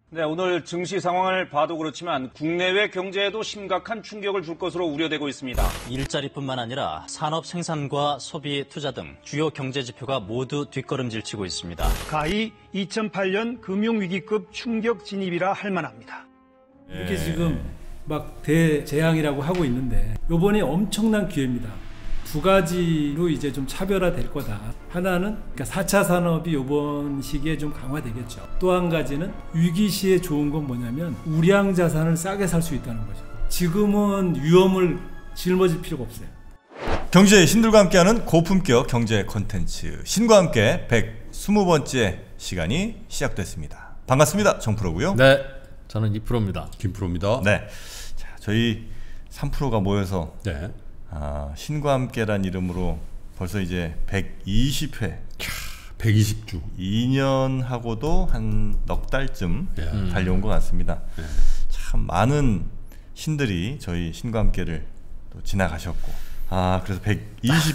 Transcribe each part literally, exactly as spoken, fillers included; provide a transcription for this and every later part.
네, 오늘 증시 상황을 봐도 그렇지만 국내외 경제에도 심각한 충격을 줄 것으로 우려되고 있습니다. 일자리뿐만 아니라 산업 생산과 소비, 투자 등 주요 경제 지표가 모두 뒷걸음질 치고 있습니다. 가히 이천팔 년 금융위기급 충격 진입이라 할 만합니다. 이렇게 지금 막 대재앙이라고 하고 있는데 요번이 엄청난 기회입니다. 두 가지로 이제 좀 차별화될 거다. 하나는 그러니까 사 차 산업이 요번 시기에 좀 강화되겠죠. 또 한 가지는 위기 시에 좋은 건 뭐냐면 우량 자산을 싸게 살 수 있다는 거죠. 지금은 위험을 짊어질 필요가 없어요. 경제의 신들과 함께하는 고품격 경제 콘텐츠 신과 함께 백이십 번째 시간이 시작됐습니다. 반갑습니다. 정프로고요. 네, 저는 이 프로입니다. 김프로입니다. 네, 자, 저희 삼 프로가 모여서 네. 아, 신과 함께란 이름으로 벌써 이제 백이십 회 백이십 주 이 년하고도 한 넉 달쯤 음. 달려온 것 같습니다. 네. 참 많은 신들이 저희 신과 함께를 또 지나가셨고, 아 그래서 백이십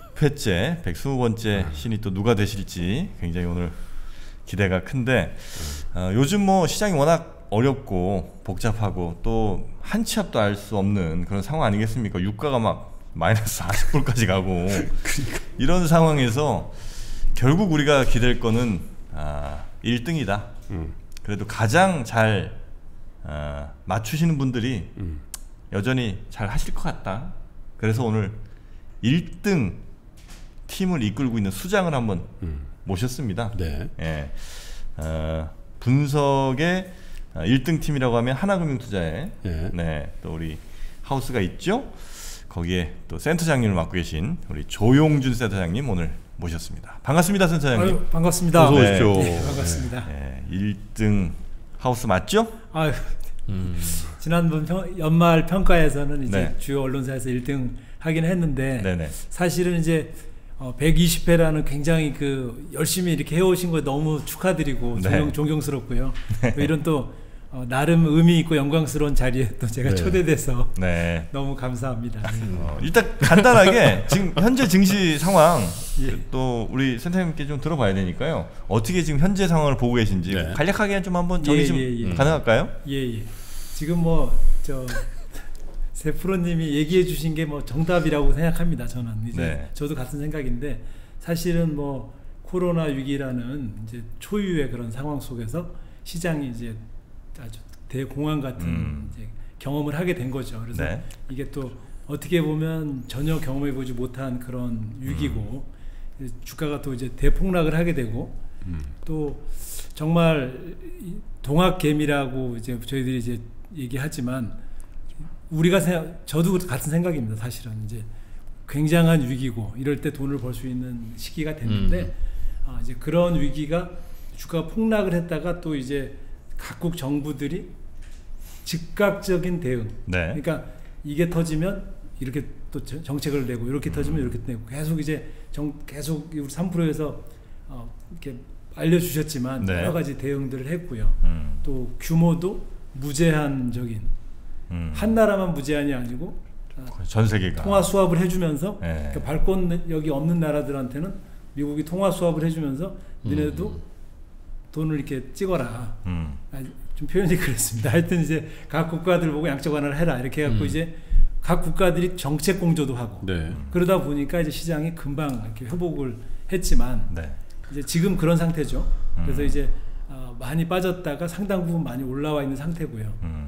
회째 백이십 번째 신이 또 누가 되실지 굉장히 오늘 기대가 큰데, 어, 요즘 뭐 시장이 워낙 어렵고 복잡하고 또 한 치 앞도 알 수 없는 그런 상황 아니겠습니까? 유가가 막 마이너스 사십 불까지 가고 그러니까. 이런 상황에서 결국 우리가 기댈 거는 아, 일 등이다. 음. 그래도 가장 잘 아, 맞추시는 분들이 음. 여전히 잘 하실 것 같다. 그래서 오늘 일 등 팀을 이끌고 있는 수장을 한번 음. 모셨습니다. 네. 예. 어, 분석의 일 등 팀이라고 하면 하나금융투자에 예. 네, 또 우리 하우스가 있죠. 거기에 또 센터장님을 맡고 계신 우리 조용준 센터장님 오늘 모셨습니다. 반갑습니다, 센터장님. 아유, 반갑습니다. 어서 오십시오. 네, 네, 반갑습니다. 네, 일 등 하우스 맞죠? 아유, 음. 지난번 평, 연말 평가에서는 이제 네. 주요 언론사에서 일 등 하긴 했는데 네네. 사실은 이제 어, 백이십 회라는 굉장히 그 열심히 이렇게 해오신 거 너무 축하드리고 네. 존경, 존경스럽고요. 네. 또 이런 또 어, 나름 의미 있고 영광스러운 자리에 또 제가 네. 초대돼서 네. 너무 감사합니다. 어, 일단 간단하게 지금 현재 증시 상황 예. 또 우리 센터장님께 좀 들어봐야 되니까요. 어떻게 지금 현재 상황을 보고 계신지 네. 간략하게 좀 한번 정리 예, 좀 예, 예. 가능할까요? 예예. 예. 지금 뭐 저 세 프로님이 얘기해 주신 게 뭐 정답이라고 생각합니다. 저는 이제 네. 저도 같은 생각인데 사실은 뭐 코로나 위기라는 이제 초유의 그런 상황 속에서 시장이 이제 아주 대공황 같은 음. 이제 경험을 하게 된 거죠. 그래서 네. 이게 또 어떻게 보면 전혀 경험해 보지 못한 그런 위기고 음. 주가가 또 이제 대폭락을 하게 되고 음. 또 정말 동학개미라고 이제 저희들이 이제 얘기하지만 우리가 생각, 저도 같은 생각입니다. 사실은 이제 굉장한 위기고 이럴 때 돈을 벌 수 있는 시기가 됐는데 음. 아, 이제 그런 위기가 주가 폭락을 했다가 또 이제 각국 정부들이 즉각적인 대응. 네. 그러니까 이게 터지면 이렇게 또 정책을 내고 이렇게 음. 터지면 이렇게 내고 계속 이제 정, 계속 우리 삼 프로에서 어, 이렇게 알려주셨지만 네. 여러 가지 대응들을 했고요. 음. 또 규모도 무제한적인. 음. 한 나라만 무제한이 아니고 전 세계가 통화 수합을 해주면서 네. 그러니까 발권력이 없는 나라들한테는 미국이 통화 수합을 해주면서 너네도 음. 돈을 이렇게 찍어라. 음. 아, 좀 표현이 그렇습니다. 하여튼 이제 각 국가들 보고 양적 완화를 해라 이렇게 해갖고 음. 이제 각 국가들이 정책 공조도 하고 네. 그러다 보니까 이제 시장이 금방 이렇게 회복을 했지만 네. 이제 지금 그런 상태죠. 그래서 음. 이제 어, 많이 빠졌다가 상당 부분 많이 올라와 있는 상태고요. 음.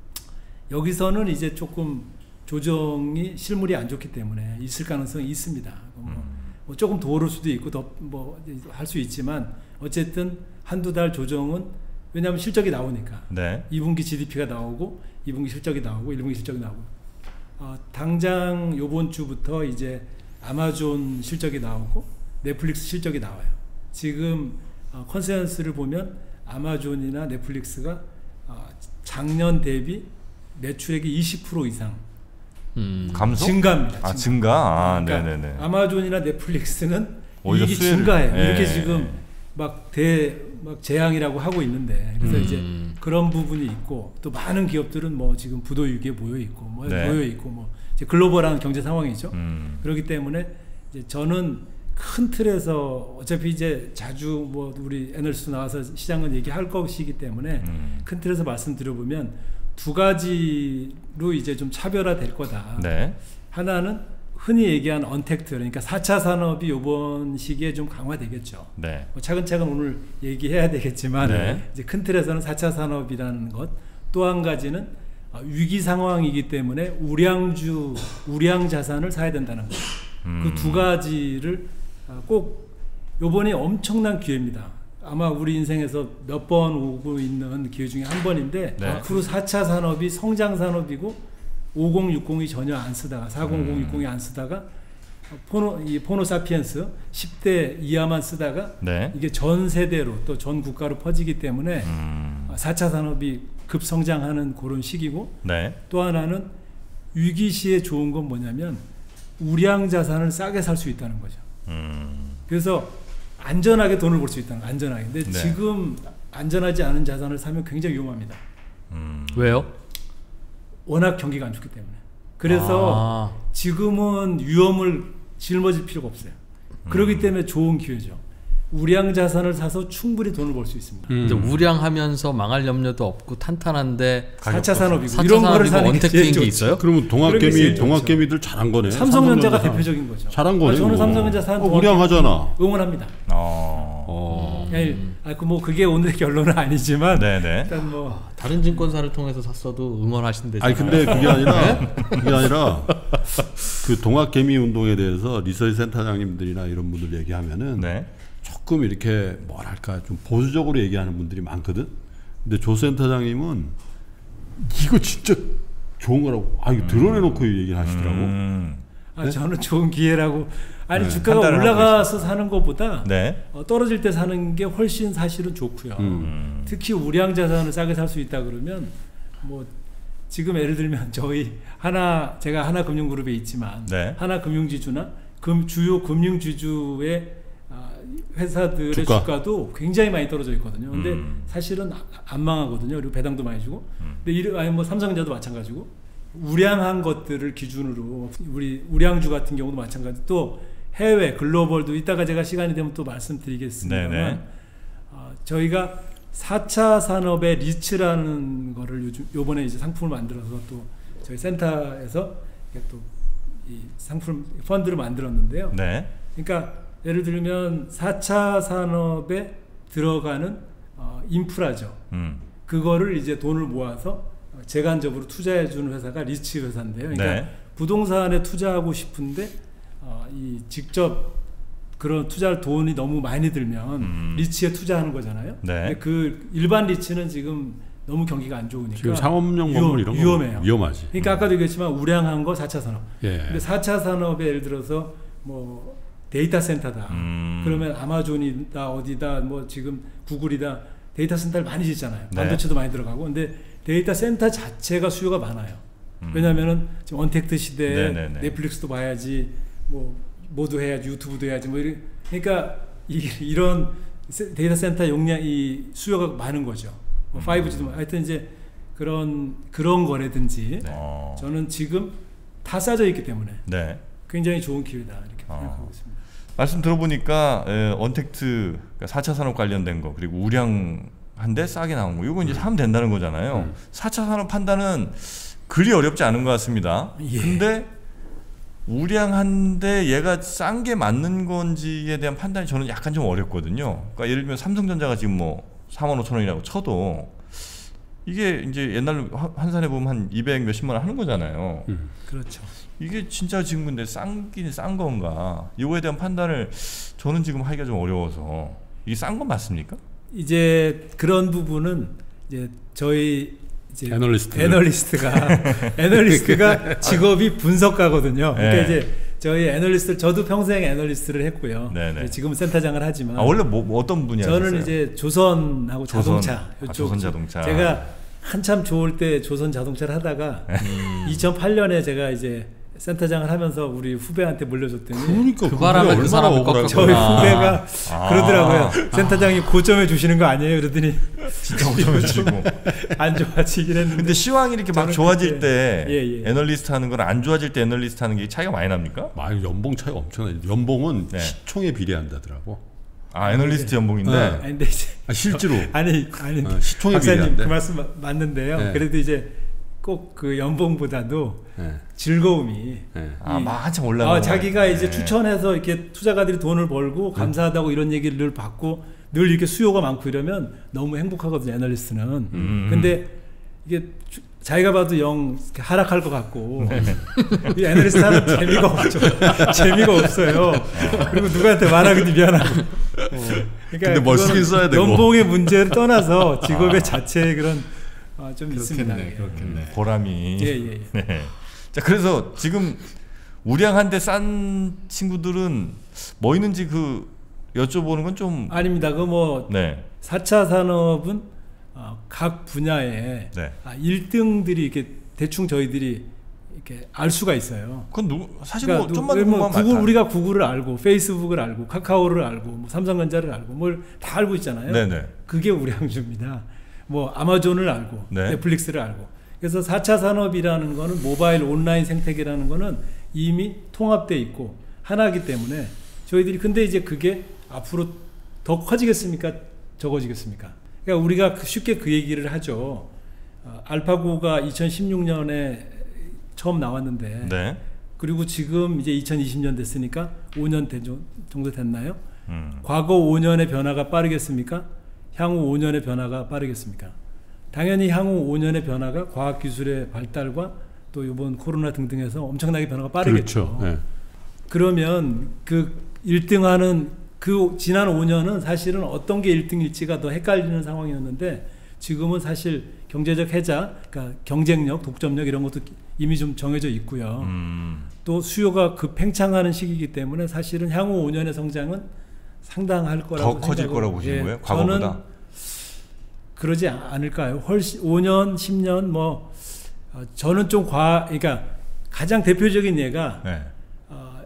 여기서는 이제 조금 조정이 실물이 안 좋기 때문에 있을 가능성이 있습니다. 뭐, 음. 뭐 조금 더 오를 수도 있고 더 뭐 할 수 있지만 어쨌든 한두 달 조정은 왜냐하면 실적이 나오니까 네. 이 분기 지디피가 나오고 이 분기 실적이 나오고 일 분기 실적이 나오고 어, 당장 요번 주부터 이제 아마존 실적이 나오고 넷플릭스 실적이 나와요. 지금 어, 컨센서스를 보면 아마존이나 넷플릭스가 어, 작년 대비 매출액이 이십 퍼센트 이상 음. 감소? 증가입니다. 아, 증가? 아, 그러니까 네네네. 아마존이나 넷플릭스는 오히려 이익이 수혜를, 증가해요. 네. 이렇게 지금 막 대, 막 재앙이라고 하고 있는데 그래서 음. 이제 그런 부분이 있고 또 많은 기업들은 뭐 지금 부도 위기에 모여 있고 뭐 네. 모여 있고 뭐 이제 글로벌한 경제 상황이죠. 음. 그렇기 때문에 이제 저는 큰 틀에서 어차피 이제 자주 뭐 우리 애널리스트 나와서 시장은 얘기할 것이기 때문에 음. 큰 틀에서 말씀드려보면 두 가지로 이제 좀 차별화될 거다. 네. 하나는 흔히 얘기한 언택트, 그러니까 사 차 산업이 이번 시기에 좀 강화되겠죠. 네. 뭐 차근차근 오늘 얘기해야 되겠지만 네. 이제 큰 틀에서는 사 차 산업이라는 것, 또 한 가지는 위기 상황이기 때문에 우량주, 우량 자산을 사야 된다는 것. 음. 그 두 가지를 꼭 이번이 엄청난 기회입니다. 아마 우리 인생에서 몇 번 오고 있는 기회 중에 한 번인데 네. 앞으로 사 차 산업이 성장 산업이고 오공육공이 전혀 안 쓰다가 사공오공육공이 안 쓰다가 포노 이 포노사피엔스 십 대 이하만 쓰다가 네. 이게 전 세대로 또 전 국가로 퍼지기 때문에 음. 사 차 산업이 급성장하는 그런 시기고 네. 또 하나는 위기 시에 좋은 건 뭐냐면 우량 자산을 싸게 살 수 있다는 거죠. 음. 그래서 안전하게 돈을 벌 수 있다는 거, 안전하게. 근데 네. 지금 안전하지 않은 자산을 사면 굉장히 위험합니다. 음. 왜요? 워낙 경기가 안 좋기 때문에. 그래서 아. 지금은 위험을 짊어질 필요가 없어요. 그렇기 때문에 좋은 기회죠. 우량 자산을 사서 충분히 돈을 벌 수 있습니다. 근데 우량하면서 망할 염려도 없고 탄탄한데 사 차 산업이고 사 차 이런 거를 산업이고 사는 게 제일 언택트인 게 좋죠. 있어요? 그러면 그런 게 동학개미 제일 좋죠. 동학개미들 잘한 거네. 삼성전자가 삼성전자 대표적인 거죠. 잘한 거네. 아, 저는 그거. 삼성전자 사는 어, 우량하잖아. 응원합니다. 어. 어. 아니, 아, 그 뭐 그게 오늘의 결론은 아니지만 네네. 일단 뭐 다른 증권사를 통해서 샀어도 응원하신대잖아요. 아니 근데 그게 아니라 그게 아니라 그 동학개미 운동에 대해서 리서치 센터장님들이나 이런 분들 얘기하면은 네. 조금 이렇게 뭐랄까 좀 보수적으로 얘기하는 분들이 많거든. 근데 조 센터장님은 이거 진짜 좋은 거라고 아 이거 드러내놓고 얘기를 하시더라고. 음. 아, 저는 좋은 기회라고. 아니 네. 주가가 판단을 올라가서 사는 것보다 네. 어, 떨어질 때 사는 게 훨씬 사실은 좋고요. 음. 특히 우량 자산을 싸게 살 수 있다 그러면 뭐 지금 예를 들면 저희 하나 제가 하나금융그룹에 있지만 네. 하나금융지주나 금, 주요 금융지주의 아, 회사들의 주가. 주가. 도 굉장히 많이 떨어져 있거든요. 근데 음. 사실은 아- 안 망하거든요. 그리고 배당도 많이 주고. 근데 이런 아니 뭐 삼성전자도 마찬가지고 우량한 것들을 기준으로 우리 우량주 같은 경우도 마찬가지. 또 해외 글로벌도 이따가 제가 시간이 되면 또 말씀드리겠습니다만 네네. 어, 저희가 사 차 산업의 리츠라는 거를 요즘 요번에 이제 상품을 만들어서 또 저희 센터에서 또 이 상품 펀드를 만들었는데요. 네. 그러니까 예를 들면 사 차 산업에 들어가는 어, 인프라죠. 음. 그거를 이제 돈을 모아서 재간접으로 투자해 주는 회사가 리츠 회사인데요. 그러니까 네. 부동산에 투자하고 싶은데 어, 이 직접 그런 투자할 돈이 너무 많이 들면 음. 리츠에 투자하는 거잖아요. 네. 근데 그 일반 리츠는 지금 너무 경기가 안 좋으니까 지금 상업용 위험- 건물 이런 거 위험해요. 위험하지. 그러니까 아까도 얘기했지만 우량한 거 사 차 산업. 예. 근데 사 차 산업에 예를 들어서 뭐 데이터 센터다. 음. 그러면 아마존이다 어디다 뭐 지금 구글이다 데이터 센터를 많이 짓잖아요. 네. 반도체도 많이 들어가고. 근데 데이터 센터 자체가 수요가 많아요. 음. 왜냐하면은 지금 언택트 시대에 네네네. 넷플릭스도 봐야지 뭐 뭐도 해야지 유튜브도 해야지 뭐 이런 그러니까 이, 이런 세- 데이터 센터 용량 이 수요가 많은 거죠. 뭐 음. 파이브지도 하여튼 이제 그런 그런 거라든지 어. 저는 지금 다 싸져 있기 때문에 네. 굉장히 좋은 기회다 이렇게 어. 생각하고 있습니다. 말씀 들어보니까 에, 언택트 그러니까 사 차 산업 관련된 거 그리고 우량한데 싸게 나온 거 이거 이제 사면 된다는 거잖아요. 음. 사 차 산업 판단은 그리 어렵지 않은 것 같습니다. 예. 근데 우량한데 얘가 싼 게 맞는 건지에 대한 판단이 저는 약간 좀 어렵거든요. 그러니까 예를 들면 삼성전자가 지금 뭐 삼만 오천 원이라고 쳐도 이게 이제 옛날로 화- 환산해 보면 한 이백 몇십만 원 하는 거잖아요. 음. 그렇죠. 이게 진짜 지금 근데 싼긴 싼 건가? 이거에 대한 판단을 저는 지금 하기가 좀 어려워서 이게 싼 건 맞습니까? 이제 그런 부분은 이제 저희 이제 애널리스트. 애널리스트가 애널리스트가 직업이 분석가거든요. 그러니까 네. 이제 저희 애널리스트 저도 평생 애널리스트를 했고요. 네네. 지금은 센터장을 하지만 아 원래 뭐, 뭐 어떤 분이 저는 하셨어요? 이제 조선하고 조선. 자동차 아, 이쪽 조선 자동차. 제가 한참 좋을 때 조선 자동차를 하다가 이천팔 년에 제가 이제 센터장을 하면서 우리 후배한테 물려줬더니 그러니까 그 바람에 그 사람을 꺾었구나. 저희 후배가 아. 그러더라고요. 센터장이 고점에 주시는 거 아니에요? 그러더니 진짜 고점해주시고. 안 좋아지긴 했는데. 근데 시황이 이렇게 막 저는 좋아질 그때- 때 예, 예. 애널리스트 하는 거랑 안 좋아질 때 애널리스트 하는 게 차이가 많이 납니까? 아, 연봉 차이가 엄청나요. 연봉은 네. 시총에 비례한다더라고. 아 애널리스트 연봉인데. 네. 아니, 근데 이제 아, 실제로. 아니 아니 어, 시총에 박사님 비례한데. 그 말씀 마- 맞는데요. 네. 그래도 이제 꼭 그 연봉보다도 네. 즐거움이 네. 아, 이- 막 한참 올라가. 아, 자기가 이제 추천해서 이렇게 투자가들이 돈을 벌고 감사하다고 이런 얘기를 늘 받고 늘 이렇게 수요가 많고 이러면 너무 행복하거든요, 애널리스트는. 음. 근데 이게 주- 자기가 봐도 영 이렇게 하락할 것 같고 이 애널리스트 하는 재미가 없죠. 재미가 없어요. 그리고 누구한테 말하기도 미안하고. 그러니까 근데 뭘 그거는 쓰긴 써야 되고. 연봉의 문제를 떠나서 직업의 자체에 그런 아, 좀 있습니다. 그렇겠네, 그렇겠네. 보람이. 예, 예, 예. 네. 자 그래서 지금 우량한데 싼 친구들은 뭐 있는지 그 여쭤보는 건 좀. 아닙니다. 그뭐 네. 사 차 산업은 어, 각 분야에 네. 아, 일 등들이 이렇게 대충 저희들이 이렇게 알 수가 있어요. 그건 누구 사실 그러니까 뭐 좀만 누- 뭐 궁금하면 구글 다- 우리가 구글을 알고 페이스북을 알고 카카오를 알고 뭐 삼성전자를 알고 뭘 다 알고 있잖아요. 네네. 그게 우량주입니다. 뭐 아마존을 알고 네. 넷플릭스를 알고. 그래서 사 차 산업이라는 거는 모바일 온라인 생태계라는 거는 이미 통합돼 있고 하나이기 때문에 저희들이 근데 이제 그게 앞으로 더 커지겠습니까? 적어지겠습니까? 그러니까 우리가 쉽게 그 얘기를 하죠. 어, 알파고가 이천십육 년에 처음 나왔는데 네. 그리고 지금 이제 이천이십 년 됐으니까 오 년 된 정- 정도 됐나요? 음. 과거 오 년의 변화가 빠르겠습니까? 향후 오 년의 변화가 빠르겠습니까? 당연히 향후 오 년의 변화가 과학기술의 발달과 또 이번 코로나 등등해서 엄청나게 변화가 빠르겠죠. 그렇죠. 네. 그러면 그 일 등 하는 그 지난 오 년은 사실은 어떤 게 일 등일지가 더 헷갈리는 상황이었는데 지금은 사실 경제적 해자, 그러니까 경쟁력, 독점력 이런 것도 이미 좀 정해져 있고요. 음. 또 수요가 급팽창하는 시기이기 때문에 사실은 향후 오 년의 성장은 상당할 거라고 더 커질 생각을- 거라고 보시는 예, 거예요? 과거보다? 저는 그러지 않을까요? 훨씬 오 년, 십 년 뭐 어, 저는 좀 과, 그러니까 가장 대표적인 예가 네. 어,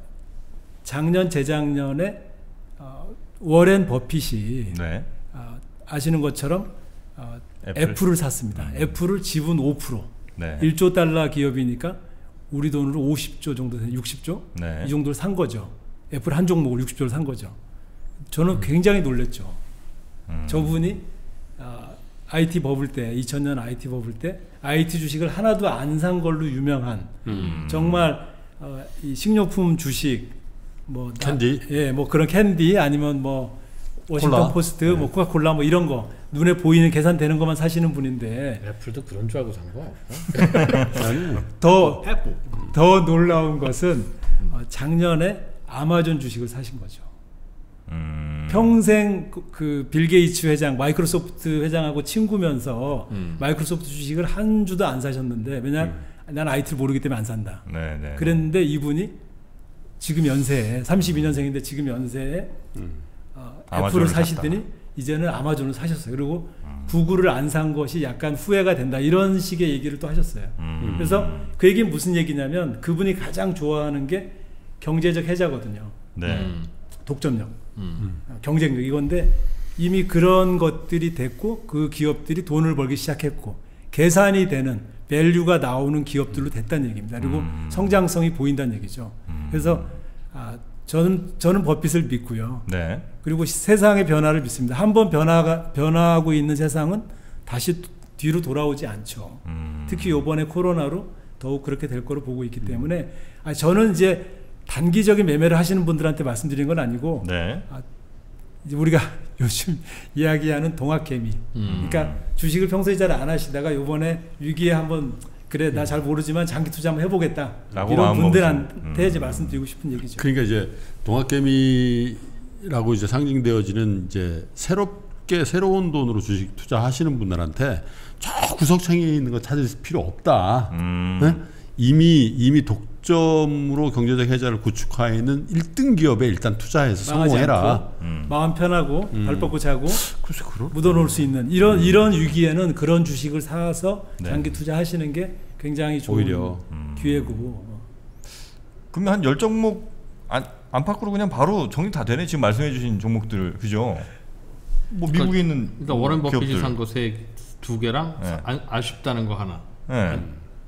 작년 재작년에 어, 워렌 버핏이 네. 어, 아시는 것처럼 어, 애플. 애플을 샀습니다. 애플을 지분 오 퍼센트, 네. 일 조 달러 기업이니까 우리 돈으로 오십 조 정도 되는 육십 조 네. 이 정도를 산 거죠. 애플 한 종목을 육십 조를 산 거죠. 저는 굉장히 놀랬죠. 음. 저분이 어, 아이티 버블 때 이천 년 아이티 버블 때 아이티 주식을 하나도 안 산 걸로 유명한 음. 정말 어, 이 식료품 주식 뭐 나- 캔디? 예, 뭐 그런 캔디 아니면 뭐 워싱턴 콜라? 포스트, 네. 뭐 코카콜라 뭐 이런 거 눈에 보이는 계산되는 것만 사시는 분인데 애플도 그런 줄 알고 산 거. 아니. 더 더 놀라운 것은 어, 작년에 아마존 주식을 사신 거죠. 음. 평생 그 빌 게이츠 회장, 마이크로소프트 회장하고 친구면서 음. 마이크로소프트 주식을 한 주도 안 사셨는데 왜냐 난 아이티를 모르기 때문에 안 산다. 네, 네. 그랬는데 이분이 지금 연세에 삼십이 년생인데 지금 연세에 음. 어, 아마존을 애플을 사시더니 샀다. 이제는 아마존을 사셨어요. 그리고 구글을 안 산 것이 약간 후회가 된다. 이런 식의 얘기를 또 하셨어요. 음. 그래서 그 얘기는 무슨 얘기냐면 그분이 가장 좋아하는 게 경제적 해자거든요. 네. 음. 독점력, 음. 어, 경쟁력 이건데 이미 그런 것들이 됐고 그 기업들이 돈을 벌기 시작했고 계산이 되는 밸류가 나오는 기업들로 됐다는 얘기입니다. 그리고 음. 성장성이 보인다는 얘기죠. 음. 그래서 아, 저는 저는 버핏을 믿고요. 네. 그리고 세상의 변화를 믿습니다. 한번 변화가 변화하고 있는 세상은 다시 뒤로 돌아오지 않죠. 음. 특히 이번에 코로나로 더욱 그렇게 될 거로 보고 있기 때문에 아, 저는 이제 단기적인 매매를 하시는 분들한테 말씀드리는 건 아니고 네. 이제 우리가 요즘 이야기하는 동학개미. 음. 그러니까 주식을 평소에 잘 안 하시다가 이번에 위기에 한번 그래 나 잘 모르지만 장기 투자 한번 해보겠다 라고 이런 마음 분들한테 먹으신. 이제 말씀드리고 싶은 얘기죠. 그러니까 이제 동학개미라고 이제 상징되어지는 이제 새롭게 새로운 돈으로 주식 투자하시는 분들한테 저 구석창에 있는 거 찾을 필요 없다. 음. 네? 이미 이미 독점으로 경제적 해자를 구축하에 있는 일 등 기업에 일단 투자해서 망하지 성공해라. 않고 음. 마음 편하고 음. 발 뻗고 자고 글쎄 그럴 묻어놓을 수 있는 이런 이런 위기에는 그런 주식을 사서 네. 장기 투자하시는 게 굉장히 좋은 오히려 기회고. 그러면 한 열 종목 안, 안팎으로 그냥 바로 정리 다 되네. 지금 말씀해주신 종목들 그죠? 뭐 미국에 있는 그러니까 워런 버핏이 기업들. 산 것에 두 개랑 네. 아, 아쉽다는 거 하나. 네.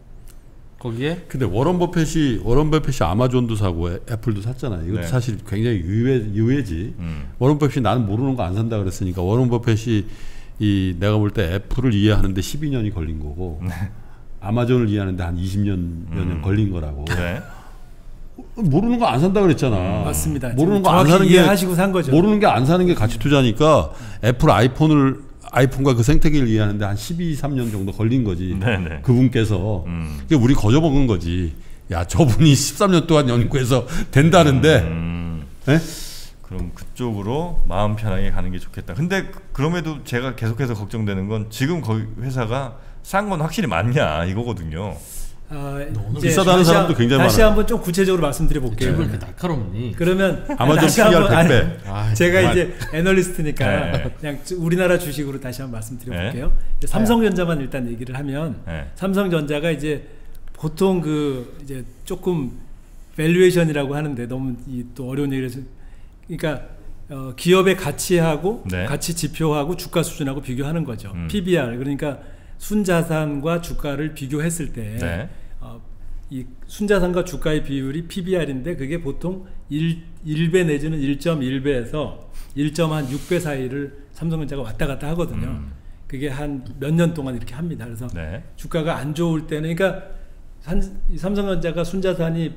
거기에 근데 워런 버핏이 워런 버핏이 아마존도 사고 애- 애플도 샀잖아요. 이것도 네. 사실 굉장히 의외 의외지. 음. 워런 버핏이 나는 모르는 거 안 산다 그랬으니까 워런 버핏이 이 내가 볼 때 애플을 이해하는데 십이 년이 걸린 거고 아마존을 이해하는데 한 이십 년 몇 년 음. 걸린 거라고. 네. 모르는 거 안 산다 그랬잖아. 맞습니다. 모르는 지금 거 안 정확히 사는 게 이해하시고 산 거죠. 모르는 게 안 사는 게 가치 투자니까 애플 아이폰을 아이폰과 그 생태계를 이해하는데 한 십이, 삼 년 정도 걸린 거지. 네네. 그분께서. 음. 그게 우리 거저 먹은 거지. 야, 저분이 십삼 년 동안 연구해서 된다는데. 음. 예? 그럼 그쪽으로 마음 편하게 가는 게 좋겠다. 근데 그- 그럼에도 제가 계속해서 걱정되는 건 지금 거기 회사가 싼 건 확실히 맞냐 이거거든요. 아, 비싸다는 다시 사람도 한- 굉장히 다시 많아요. 한번 좀 구체적으로 말씀드려 볼게요. 왜 이렇게 날카롭니? 그러면 아마존 다시 피알 한번- 백 배. 아니, 아, 제가 정말. 이제 애널리스트니까 네. 그냥 우리나라 주식으로 다시 한번 말씀드려 네. 볼게요. 삼성전자만 일단 얘기를 하면 네. 삼성전자가 이제 보통 그 이제 조금 밸류에이션이라고 하는데 너무 이 또 어려운 얘기를 해서 그러니까 어, 기업의 가치하고 네. 가치 지표하고 주가 수준하고 비교하는 거죠. 음. 피비알 그러니까 순자산과 주가를 비교했을 때 네. 어, 이 순자산과 주가의 비율이 피비알인데 그게 보통 일, 일 배 내지는 일 점 일 배에서 일 점 육 배 사이를 삼성전자가 왔다 갔다 하거든요. 음. 그게 한 몇 년 동안 이렇게 합니다. 그래서 네. 주가가 안 좋을 때는 그러니까 산, 이 삼성전자가 순자산이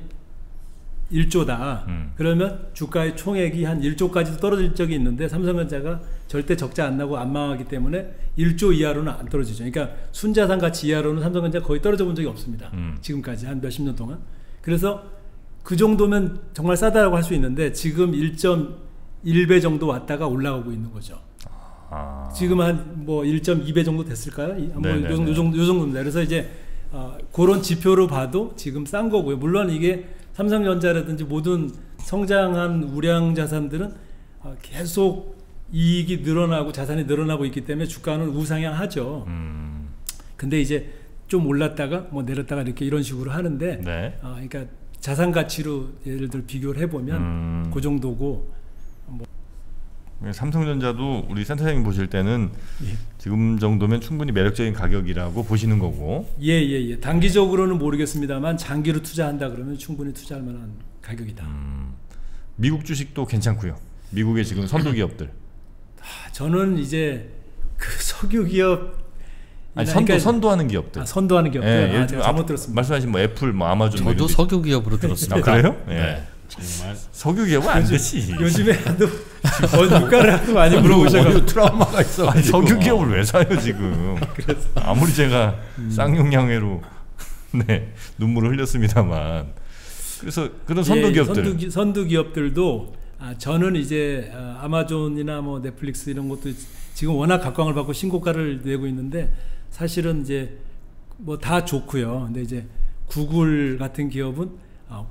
일조다. 음. 그러면 주가의 총액이 한 일조까지도 떨어질 적이 있는데 삼성전자가 절대 적자 안 나고 안 망하기 때문에 일조 이하로는 안 떨어지죠. 그러니까 순자산 가치 이하로는 삼성전자 거의 떨어져 본 적이 없습니다. 음. 지금까지 한 몇십 년 동안. 그래서 그 정도면 정말 싸다라고 할 수 있는데 지금 일 점 일 배 정도 왔다가 올라가고 있는 거죠. 아. 지금 한 뭐 일 점 이 배 정도 됐을까요? 이- 뭐 네네네. 요, 정도, 요, 정도, 요 정도입니다. 그래서 이제 어, 그런 지표로 봐도 지금 싼 거고요. 물론 이게 삼성전자라든지 모든 성장한 우량 자산들은 어, 계속 이익이 늘어나고 자산이 늘어나고 있기 때문에 주가는 우상향하죠. 음. 근데 이제 좀 올랐다가 뭐 내렸다가 이렇게 이런 식으로 하는데 네. 어, 그러니까 자산 가치로 예를 들어 비교를 해보면 음. 그 정도고 삼성전자도 우리 센터장님 보실 때는 예. 지금 정도면 충분히 매력적인 가격이라고 보시는 거고. 예예예 예. 단기적으로는 모르겠습니다만 장기로 투자한다 그러면 충분히 투자할 만한 가격이다. 음. 미국 주식도 괜찮고요. 미국의 지금 선도 기업들. 아, 저는 이제 그 석유 기업 아니 선도 그러니까- 선도하는 기업들. 아, 선도하는 기업들 예, 아, 예를 제가 들면 잘못 앞- 들었습니다. 말씀하신 뭐 애플, 뭐 아마존. 뭐 저도 이런 데- 석유 기업으로 들었습니다. 아, 그래요? 예. 네. 정말 석유 기업은 안 되지. 요즘에 하도 어, 유가를 하도 많이 물어보셔가지고 어느 트라우마가 있어. 아니 석유 기업을 왜 사요 지금? 아무리 제가 음. 쌍용양회로 네 눈물을 흘렸습니다만. 그래서 그런 선도 예, 기업들. 선두, 기- 선두 기업들도 아, 저는 이제 아, 아마존이나 뭐 넷플릭스 이런 것도 지금 워낙 각광을 받고 신고가를 내고 있는데 사실은 이제 뭐 다 좋고요. 근데 이제 구글 같은 기업은 어,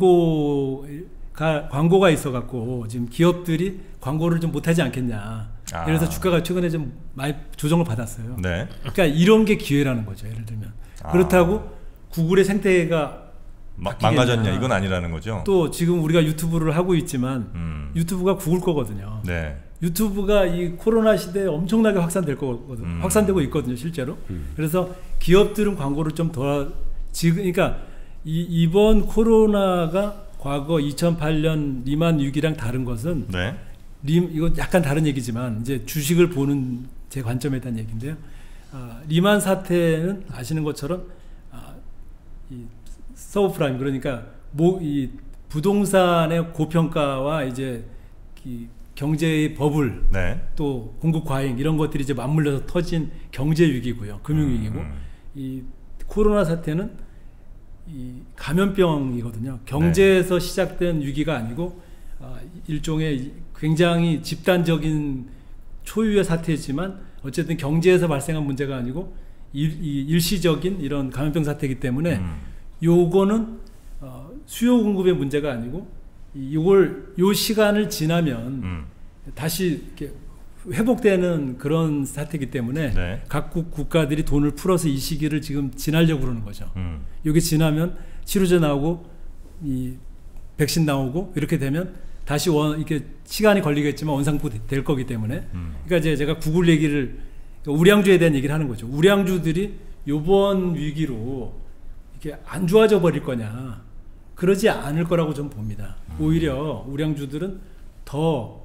광고가 광고가 있어갖고 지금 기업들이 광고를 좀 못하지 않겠냐. 아. 그래서 주가가 최근에 좀 많이 조정을 받았어요. 네. 그러니까 이런 게 기회라는 거죠. 예를 들면 아. 그렇다고 구글의 생태계가 마, 바뀌겠냐. 망가졌냐 이건 아니라는 거죠. 또 지금 우리가 유튜브를 하고 있지만 음. 유튜브가 구글 거거든요. 네. 유튜브가 이 코로나 시대에 엄청나게 확산될 거거든. 음. 확산되고 있거든요, 실제로. 그래서 기업들은 광고를 좀 더 지금 그러니까 이, 이번 코로나가 과거 이천팔 년 리만 위기랑 다른 것은 네. 림 이거 약간 다른 얘기지만 이제 주식을 보는 제 관점에 대한 얘기인데요. 아, 리만 사태는 아시는 것처럼 아, 이 서브프라임 그러니까 뭐 이 부동산의 고평가와 이제 이 경제의 버블 네. 또 공급 과잉 이런 것들이 이제 맞물려서 터진 경제 위기고요, 금융 위기고 음. 이 코로나 사태는 이 감염병이거든요. 경제에서 시작된 위기가 아니고 아, 일종의 굉장히 집단적인 초유의 사태지만 어쨌든 경제에서 발생한 문제가 아니고 일, 이 일시적인 이런 감염병 사태이기 때문에 음. 요거는 어, 수요 공급의 문제가 아니고 이- 요걸 요 시간을 지나면 음. 다시 이렇게 회복되는 그런 사태이기 때문에 네. 각국 국가들이 돈을 풀어서 이 시기를 지금 지나려고 그러는 거죠. 음. 이게 지나면 치료제 나오고 이 백신 나오고 이렇게 되면 다시 원 이렇게 시간이 걸리겠지만 원상복 될 거기 때문에 음. 그러니까 이제 제가 구글 얘기를 우량주에 대한 얘기를 하는 거죠. 우량주들이 요번 위기로 이렇게 안 좋아져 버릴 거냐? 그러지 않을 거라고 좀 봅니다. 오히려 우량주들은 더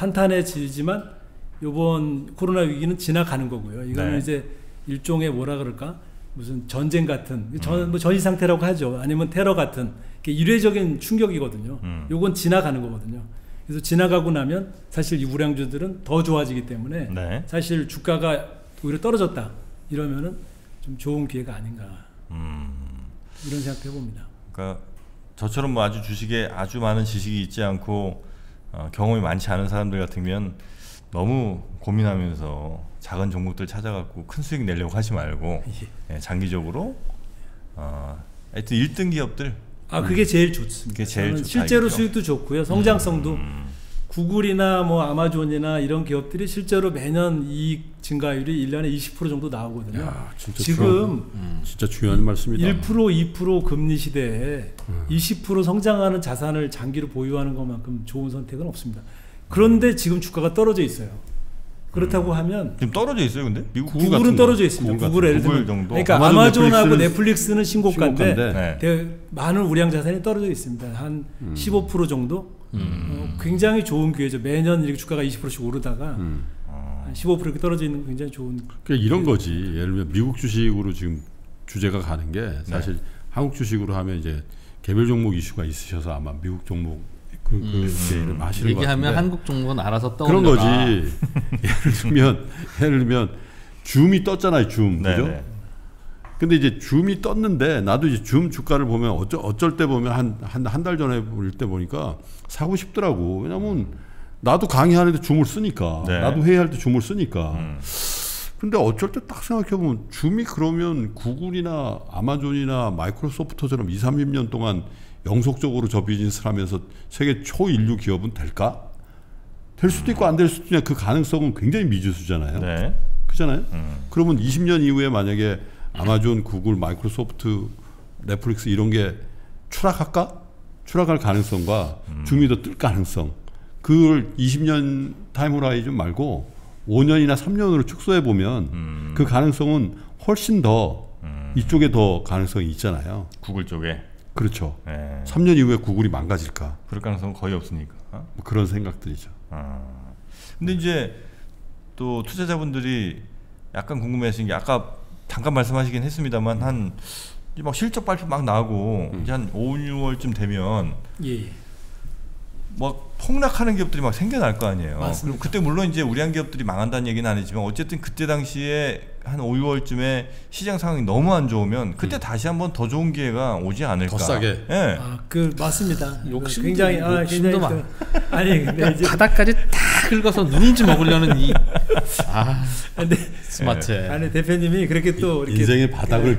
탄탄해지지만 요번 코로나 위기는 지나가는 거고요. 이거는 네. 이제 일종의 뭐라 그럴까? 무슨 전쟁 같은 전, 뭐 전시 상태라고 하죠. 아니면 테러 같은 일회적인 충격이거든요. 음. 요건 지나가는 거거든요. 그래서 지나가고 나면 사실 이 우량주들은 더 좋아지기 때문에 네. 사실 주가가 오히려 떨어졌다 이러면은 좀 좋은 기회가 아닌가 음. 이런 생각해 봅니다. 그러니까 저처럼 뭐 아주 주식에 아주 많은 지식이 있지 않고 어, 경험이 많지 않은 사람들 같으면 너무 고민하면서 작은 종목들 찾아갖고 큰 수익 내려고 하지 말고 예, 장기적으로 어, 하여튼 일 등 기업들 아 그게 제일 좋습니다. 그게 제일 저는 좋다, 실제로 이거죠. 수익도 좋고요, 성장성도 음. 구글이나 뭐 아마존이나 이런 기업들이 실제로 매년 이익 증가율이 일 년에 이십 퍼센트 정도 나오거든요. 야, 진짜 지금 중요한, 진짜 중요한 말씀이다. 일 퍼센트, 이 퍼센트 금리 시대에 음. 이십 퍼센트 성장하는 자산을 장기로 보유하는 것만큼 좋은 선택은 없습니다. 그런데 지금 주가가 떨어져 있어요. 그렇다고 하면 지금 떨어져 있어요, 근데 미국 구글 구글은 같은 떨어져 거, 있습니다. 구글 구글 같은 예를 구글 들면 정도? 그러니까 아마존, 아마존하고 넷플릭스는 넷플릭스는 신고가인데 신고가인데. 네. 대- 많은 우량 자산이 떨어져 있습니다. 한 음. 십오 퍼센트 정도. 어, 굉장히 좋은 기회죠. 매년 이렇게 주가가 이십 퍼센트씩 오르다가 음. 한 십오 퍼센트 이렇게 떨어져 있는 굉장히 좋은. 그러니까 이런 거지. 예를 들면 미국 주식으로 지금 주제가 가는 게 사실 네. 한국 주식으로 하면 이제 개별 종목 이슈가 있으셔서 아마 미국 종목 그, 그 얘기를 하시는 것 얘기하면 같은데 한국 정부는 알아서 그런 떠올려라. 거지. 예를 들면 예를 들면 줌이 떴잖아요. 줌 네, 그죠? 네. 근데 이제 줌이 떴는데 나도 이제 줌 주가를 보면 어쩔, 어쩔 때 보면 한 한 한 달 전에 볼 때 보니까 사고 싶더라고. 왜냐면 나도 강의하는데 줌을 쓰니까 네. 나도 회의할 때 줌을 쓰니까. 음. 근데 어쩔 때 딱 생각해 보면 줌이 그러면 구글이나 아마존이나 마이크로소프트처럼 이삼십 년 동안 영속적으로 저 비즈니스를 하면서 세계 초인류 기업은 될까? 될 수도 있고 안 될 수도 있냐. 그 가능성은 굉장히 미지수잖아요. 네. 그렇잖아요. 음. 그러면 이십 년 이후에 만약에 아마존, 구글, 마이크로소프트, 넷플릭스 이런 게 추락할까? 추락할 가능성과 음. 줌이 더 뜰 가능성. 그걸 이십 년 타임 호라이즌 말고 오 년이나 삼 년으로 축소해 보면 음. 그 가능성은 훨씬 더 음. 이쪽에 더 가능성이 있잖아요. 구글 쪽에. 그렇죠. 네. 삼 년 이후에 구글이 망가질까? 그럴 가능성은 거의 없으니까. 뭐 그런 생각들이죠. 아. 근데 이제 또 투자자분들이 약간 궁금해하시는 게 아까 잠깐 말씀하시긴 했습니다만 한 이제 막 실적 발표 막 나오고 음. 이제 한 오, 유월쯤 되면 예. 예. 막 폭락하는 기업들이 막 생겨날 거 아니에요. 맞습니다. 그럼 그때 물론 이제 우량 기업들이 망한다는 얘기는 아니지만 어쨌든 그때 당시에 한 오, 유월쯤에 시장 상황이 너무 안 좋으면 그때 다시 한번 더 좋은 기회가 오지 않을까. 더 싸게. 예. 아, 그 맞습니다. 욕심도- 굉장히 아, 욕심도 굉장히 많- 그- 아니 근데 이제 바닥까지 다 긁어서 누룽지 먹으려는 이 아, 근데 스마트해. 아니 대표님이 그렇게 또 이렇게 인생의 바닥을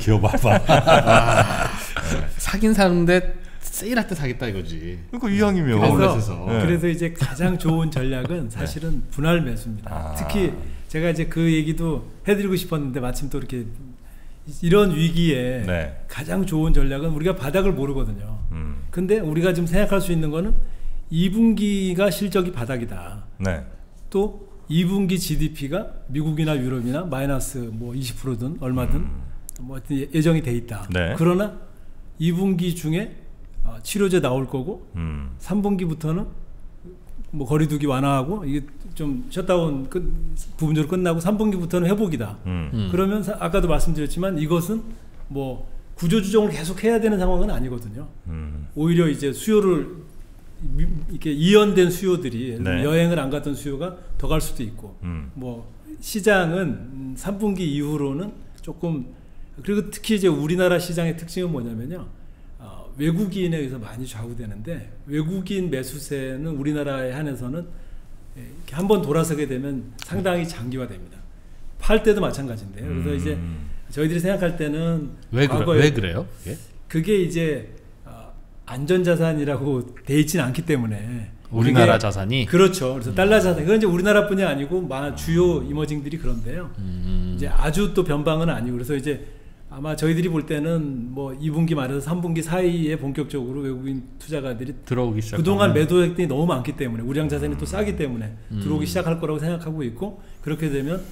기어봐봐. 사긴 사는데 세일할 때 사겠다 이거지. 그러니까 이왕이면. 그래서, 아울렛에서. 예. 그래서 이제 가장 좋은 전략은 사실은 분할 매수입니다. 아. 특히 제가 이제 그 얘기도 해드리고 싶었는데 마침 또 이렇게 이런 위기에 네. 가장 좋은 전략은 우리가 바닥을 모르거든요. 음. 근데 우리가 지금 생각할 수 있는 거는 이 분기가 실적이 바닥이다. 네. 또 이 분기 지디피가 미국이나 유럽이나 마이너스 뭐 이십 퍼센트든 얼마든 뭐 하여튼 예- 예정이 돼 있다. 네. 그러나 이 분기 중에 어, 치료제 나올 거고 음. 삼 분기부터는 뭐 거리두기 완화하고 이게 좀 셧다운 끝, 부분적으로 끝나고 삼 분기부터는 회복이다. 음. 음. 그러면 사, 아까도 말씀드렸지만 이것은 뭐 구조조정을 계속 해야 되는 상황은 아니거든요. 음. 오히려 이제 수요를 미- 이렇게 이연된 수요들이 네. 여행을 안 갔던 수요가 더 갈 수도 있고 음. 뭐 시장은 음, 삼 분기 이후로는 조금 그리고 특히 이제 우리나라 시장의 특징은 뭐냐면요. 어, 외국인에 의해서 많이 좌우되는데 외국인 매수세는 우리나라에 한해서는 예, 이렇게 한번 돌아서게 되면 상당히 장기화됩니다. 팔 때도 마찬가지인데요. 그래서 음. 이제 저희들이 생각할 때는 왜 그래? 과거에 왜 그래요? 그게? 그게 이제 어, 안전자산이라고 돼 있지는 않기 때문에 우리나라 그게- 자산이 그렇죠. 그래서 달러 자산 그건 이제 우리나라뿐이 아니고 많은 주요 이머징들이 그런데요. 음. 이제 아주 또 변방은 아니고 그래서 이제 아마 저희들이 볼 때는 뭐 이 분기 말에서 삼 분기 사이에 본격적으로 외국인 투자가들이 들어오기 시작. 그동안 매도액들이 너무 많기 때문에 우량 자산이 또 싸기 때문에 들어오기 시작할 거라고 생각하고 있고, 그렇게 되면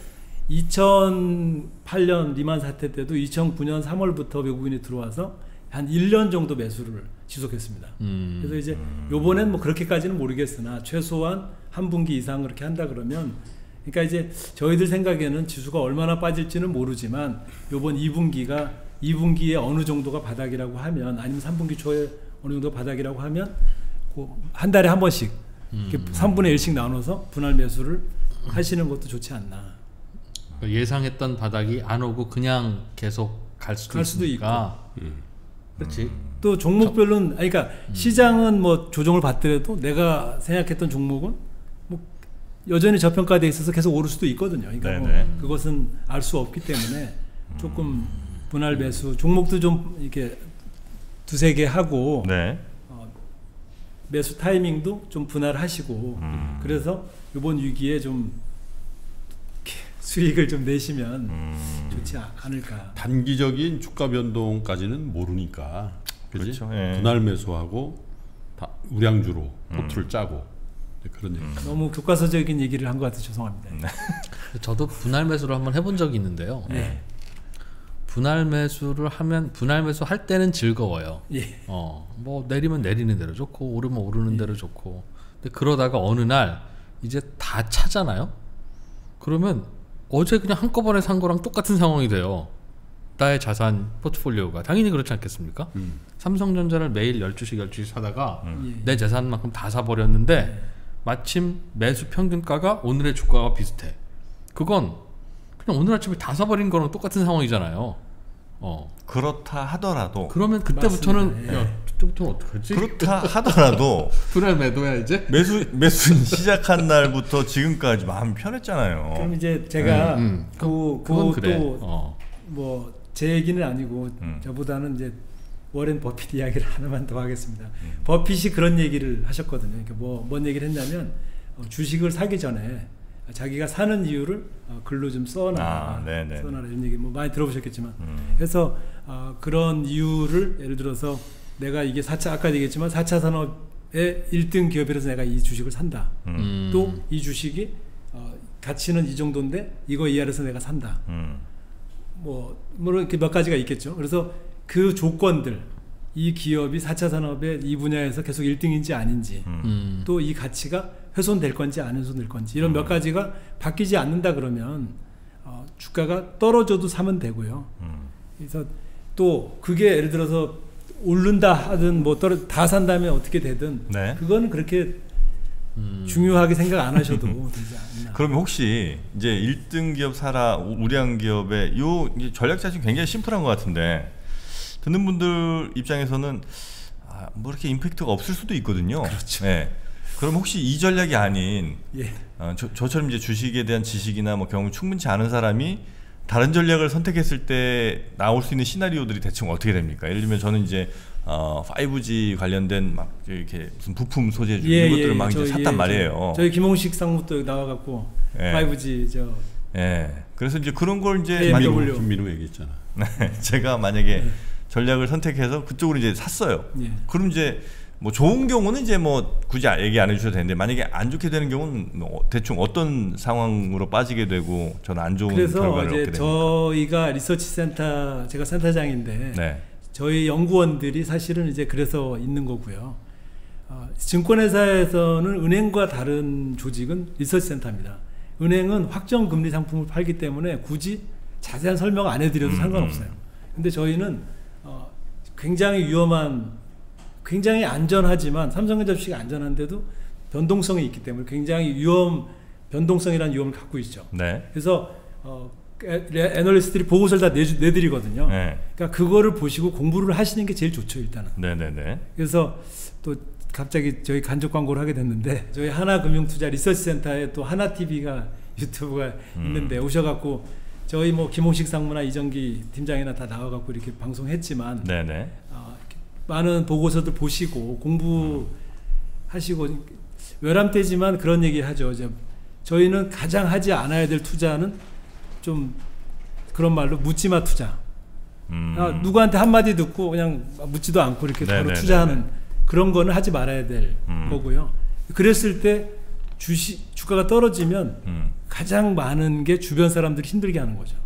이천팔 년 리만 사태 때도 이천구 년 삼월부터 외국인이 들어와서 한 일 년 정도 매수를 지속했습니다. 음. 그래서 이제 요번엔 뭐 그렇게까지는 모르겠으나 최소한 한 분기 이상 그렇게 한다 그러면, 그러니까 이제 저희들 생각에는 지수가 얼마나 빠질지는 모르지만 요번 이 분기가 이 분기에 어느 정도가 바닥이라고 하면, 아니면 삼 분기 초에 어느 정도 바닥이라고 하면 그 한 달에 한 번씩 음. 삼분의 일씩 나눠서 분할 매수를 하시는 것도 좋지 않나. 예상했던 바닥이 안 오고 그냥 계속 갈 수도, 갈 수도 있으니까. 음. 그렇지. 또 종목별로는, 아니 그러니까 음. 시장은 뭐 조정을 받더라도 내가 생각했던 종목은 뭐 여전히 저평가돼 있어서 계속 오를 수도 있거든요. 그러니까 뭐 그것은 알 수 없기 때문에 조금 분할 매수 종목도 좀 이렇게 두세 개 하고 네. 어, 매수 타이밍도 좀 분할하시고 음. 그래서 이번 위기에 좀 수익을 좀 내시면 음. 좋지 않을까. 단기적인 주가 변동까지는 모르니까, 그렇지? 그렇죠. 예. 분할 매수하고 다 우량주로 포트를 짜고 그런 얘기. 너무 교과서적인 얘기를 한 것 같아서 죄송합니다. 저도 분할 매수를 한번 해본 적이 있는데요. 네. 분할 매수를 하면 분할 매수 할 때는 즐거워요. 예. 어, 뭐 내리면 내리는 대로 좋고 오르면 오르는 대로 좋고. 근데 그러다가 어느 날 이제 다 차잖아요. 그러면 어제 그냥 한꺼번에 산 거랑 똑같은 상황이 돼요. 나의 자산 포트폴리오가 당연히 그렇지 않겠습니까? 음. 삼성전자를 매일 열 주씩 열 주씩 사다가 예. 내 재산만큼 다 사버렸는데 마침 매수 평균가가 오늘의 주가와 비슷해. 그건 그냥 오늘 아침에 다 사버린 거랑 똑같은 상황이잖아요. 어. 그렇다 하더라도 그러면 그때부터는 맞습니다. 야, 그때부터는 어떡하지? 그렇다 하더라도 분할 매도야 이제? 매수 매수 시작한 날부터 지금까지 마음 편했잖아요. 그럼 이제 제가 음, 음. 그, 그건 그 그래. 또 어. 뭐 제 얘기는 아니고 음. 저보다는 이제 워렌 버핏 이야기를 하나만 더 하겠습니다. 버핏이 그런 얘기를 하셨거든요. 그러니까 뭐 뭔 얘기를 했냐면 어, 주식을 사기 전에 자기가 사는 이유를 어, 글로 좀 써놔라, 아, 네네. 써놔라 이런 얘기 뭐 많이 들어보셨겠지만, 음. 그래서 어, 그런 이유를 예를 들어서 내가 이게 사 차 아까 얘기했지만 사 차 산업의 일 등 기업이라서 내가 이 주식을 산다. 음. 또 이 주식이 어, 가치는 이 정도인데 이거 이하라서 내가 산다. 음. 뭐 물론 이렇게 몇 가지가 있겠죠. 그래서 그 조건들, 이 기업이 사 차 산업의 이 분야에서 계속 일 등인지 아닌지, 음. 또 이 가치가 훼손될 건지 안 훼손될 건지 이런 몇 가지가 바뀌지 않는다 그러면 어, 주가가 떨어져도 사면 되고요. 음. 그래서 또 그게 예를 들어서 오른다 하든 뭐 떨어 다 산다면 어떻게 되든 네. 그거는 그렇게 음. 중요하게 생각 안 하셔도 되지 않나. 그러면 혹시 이제 일 등 기업 사라 우량 기업의 요 이제 전략 자체는 굉장히 심플한 것 같은데 듣는 분들 입장에서는 아, 뭐 이렇게 임팩트가 없을 수도 있거든요. 그렇죠. 네. 그럼 혹시 이 전략이 아닌 예. 어, 저, 저처럼 이제 주식에 대한 지식이나 뭐 경험이 충분치 않은 사람이 다른 전략을 선택했을 때 나올 수 있는 시나리오들이 대충 어떻게 됩니까? 예를 들면 저는 이제 어, 파이브 지 관련된 막 이렇게 무슨 부품 소재주 예, 이런 것들을 예, 막 이제 저희, 샀단 예, 말이에요. 저희 김홍식 상무도 나와갖고 예. 파이브 지 저 예. 그래서 이제 그런 걸 이제 예, 만약- W. 김민우 얘기했잖아. 제가 만약에 전략을 선택해서 그쪽으로 이제 샀어요. 예. 그럼 이제 뭐 좋은 경우는 이제 뭐 굳이 얘기 안 해주셔도 되는데 만약에 안 좋게 되는 경우는 뭐 대충 어떤 상황으로 빠지게 되고 저는 안 좋은 그래서 결과를 얻게 이제 됩니까? 저희가 리서치 센터 제가 센터장인데 네. 저희 연구원들이 사실은 이제 그래서 있는 거고요. 어, 증권회사에서는 은행과 다른 조직은 리서치 센터입니다. 은행은 확정 금리 상품을 팔기 때문에 굳이 자세한 설명 안 해드려도 음, 상관없어요. 근데 저희는 어, 굉장히 위험한, 굉장히 안전하지만 삼성전자 주식이 안전한데도 변동성이 있기 때문에 굉장히 위험, 변동성이라는 위험을 갖고 있죠. 네. 그래서 어, 애- 애널리스트들이 보고서를 다 내주, 내드리거든요. 네. 그러니까 그거를 보시고 공부를 하시는 게 제일 좋죠, 일단은. 네네네. 그래서 또 갑자기 저희 간접 광고를 하게 됐는데 저희 하나금융투자 리서치센터에 또 하나티비가 유튜브가 음. 있는데 오셔갖고 저희 뭐 김홍식 상무나 이정기 팀장이나 다 나와갖고 이렇게 방송했지만 네네. 어, 이렇게 많은 보고서들 보시고 공부하시고 외람되지만 그런 얘기 하죠. 이제 저희는 가장 하지 않아야 될 투자는 좀 그런 말로 묻지마 투자. 음. 아, 누구한테 한마디 듣고 그냥 묻지도 않고 이렇게 네, 바로 네, 투자하는 네, 네. 그런 거는 하지 말아야 될 음. 거고요. 그랬을 때 주식 주가가 떨어지면 음. 가장 많은 게 주변 사람들이 힘들게 하는 거죠.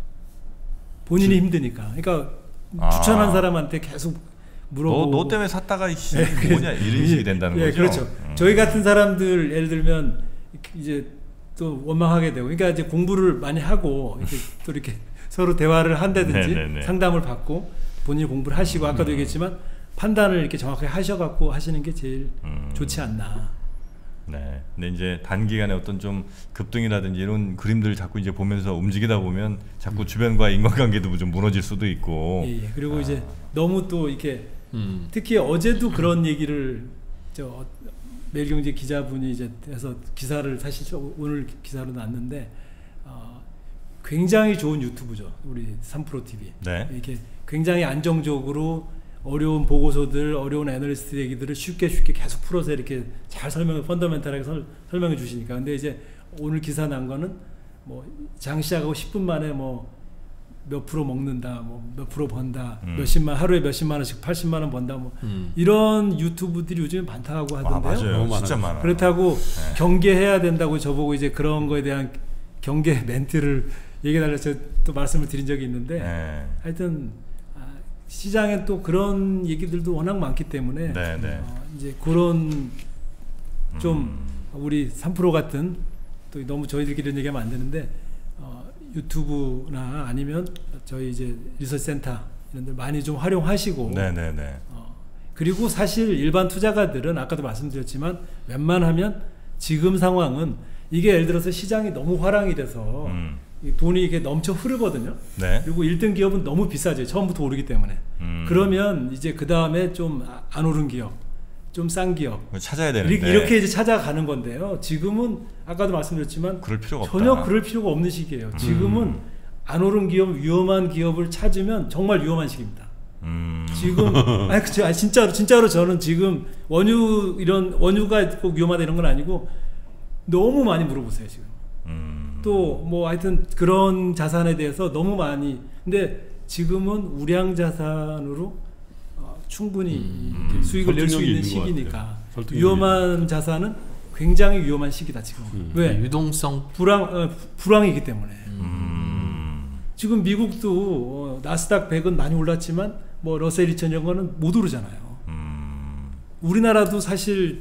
본인이 힘드니까. 그러니까 아. 추천한 사람한테 계속 물어보고. 너, 너 때문에 샀다가 이씨 예, 뭐냐 이런 식이 된다는 예, 거죠. 그렇죠. 음. 저희 같은 사람들 예를 들면 이제 또 원망하게 되고, 그러니까 이제 공부를 많이 하고 이렇게 또 이렇게 서로 대화를 한다든지 네네네. 상담을 받고 본인이 공부를 하시고 아까도 얘기했지만 판단을 이렇게 정확하게 하셔갖고 하시는 게 제일 음. 좋지 않나. 네. 근데 이제 단기간에 어떤 좀 급등이라든지 이런 그림들을 자꾸 이제 보면서 움직이다 보면 자꾸 주변과의 인간관계도 좀 무너질 수도 있고. 예, 예. 그리고 아. 이제 너무 또 이렇게 음. 특히 어제도 그런 얘기를 저 매일경제 기자분이 이제 해서 기사를 사실 저 오늘 기사로 났는데 어, 굉장히 좋은 유튜브죠. 우리 삼프로 티비. 네. 이렇게 굉장히 안정적으로 어려운 보고서들, 어려운 애널리스트 얘기들을 쉽게 쉽게 계속 풀어서 이렇게 잘 설명, 펀더멘탈하게 설, 설명해 주시니까. 근데 이제 오늘 기사 난 거는 뭐 장 시작하고 십 분 만에 뭐 몇 프로 먹는다, 뭐 몇 프로 번다, 음. 몇십만 하루에 몇십만 원씩 팔십만 원 번다, 뭐 음. 이런 유튜브들이 요즘에 많다고 아, 하던데요. 맞아요. 너무 진짜 많아요. 많아. 그렇다고 네. 경계해야 된다고 저보고 이제 그런 거에 대한 경계 멘트를 얘기해달라서 또 말씀을 드린 적이 있는데 네. 하여튼 아, 시장에 또 그런 얘기들도 워낙 많기 때문에 네, 네. 어, 이제 그런 좀 음. 우리 삼 프로 같은 또 너무 저희들끼리 이런 얘기하면 안 되는데 어, 유튜브나 아니면 저희 이제 리서치 센터 이런 데 많이 좀 활용하시고 네, 네, 네. 어, 그리고 사실 일반 투자가들은 아까도 말씀드렸지만 웬만하면 지금 상황은 이게 예를 들어서 시장이 너무 화랑이 돼서 음. 이 돈이 이게 넘쳐 흐르거든요. 네. 그리고 일 등 기업은 너무 비싸죠. 처음부터 오르기 때문에. 음. 그러면 이제 그 다음에 좀 안 오른 기업, 좀 싼 기업 찾아야 되는데 이렇게, 이렇게 이제 찾아가는 건데요. 지금은 아까도 말씀드렸지만 그럴 필요가 없다. 전혀 그럴 필요가 없는 시기예요. 지금은 음. 안 오른 기업, 위험한 기업을 찾으면 정말 위험한 시기입니다. 음. 지금 아니, 그, 아니 진짜로 진짜로 저는 지금 원유 이런 원유가 꼭 위험하다 이런 건 아니고 너무 많이 물어보세요 지금. 음. 또 뭐 하여튼 그런 자산에 대해서 너무 많이. 근데 지금은 우량 자산으로 어, 충분히 음. 이렇게 수익을 낼 수 설득력이 있는 있는 것 시기니까 같아요. 설득력이 위험한 자산은 굉장히 위험한 시기다 지금. 음. 왜? 유동성. 불황 어, 불황이기 때문에. 음. 지금 미국도 어, 나스닥 백은 많이 올랐지만 뭐 러셀 이천 이런 거는 못 오르잖아요. 음. 우리나라도 사실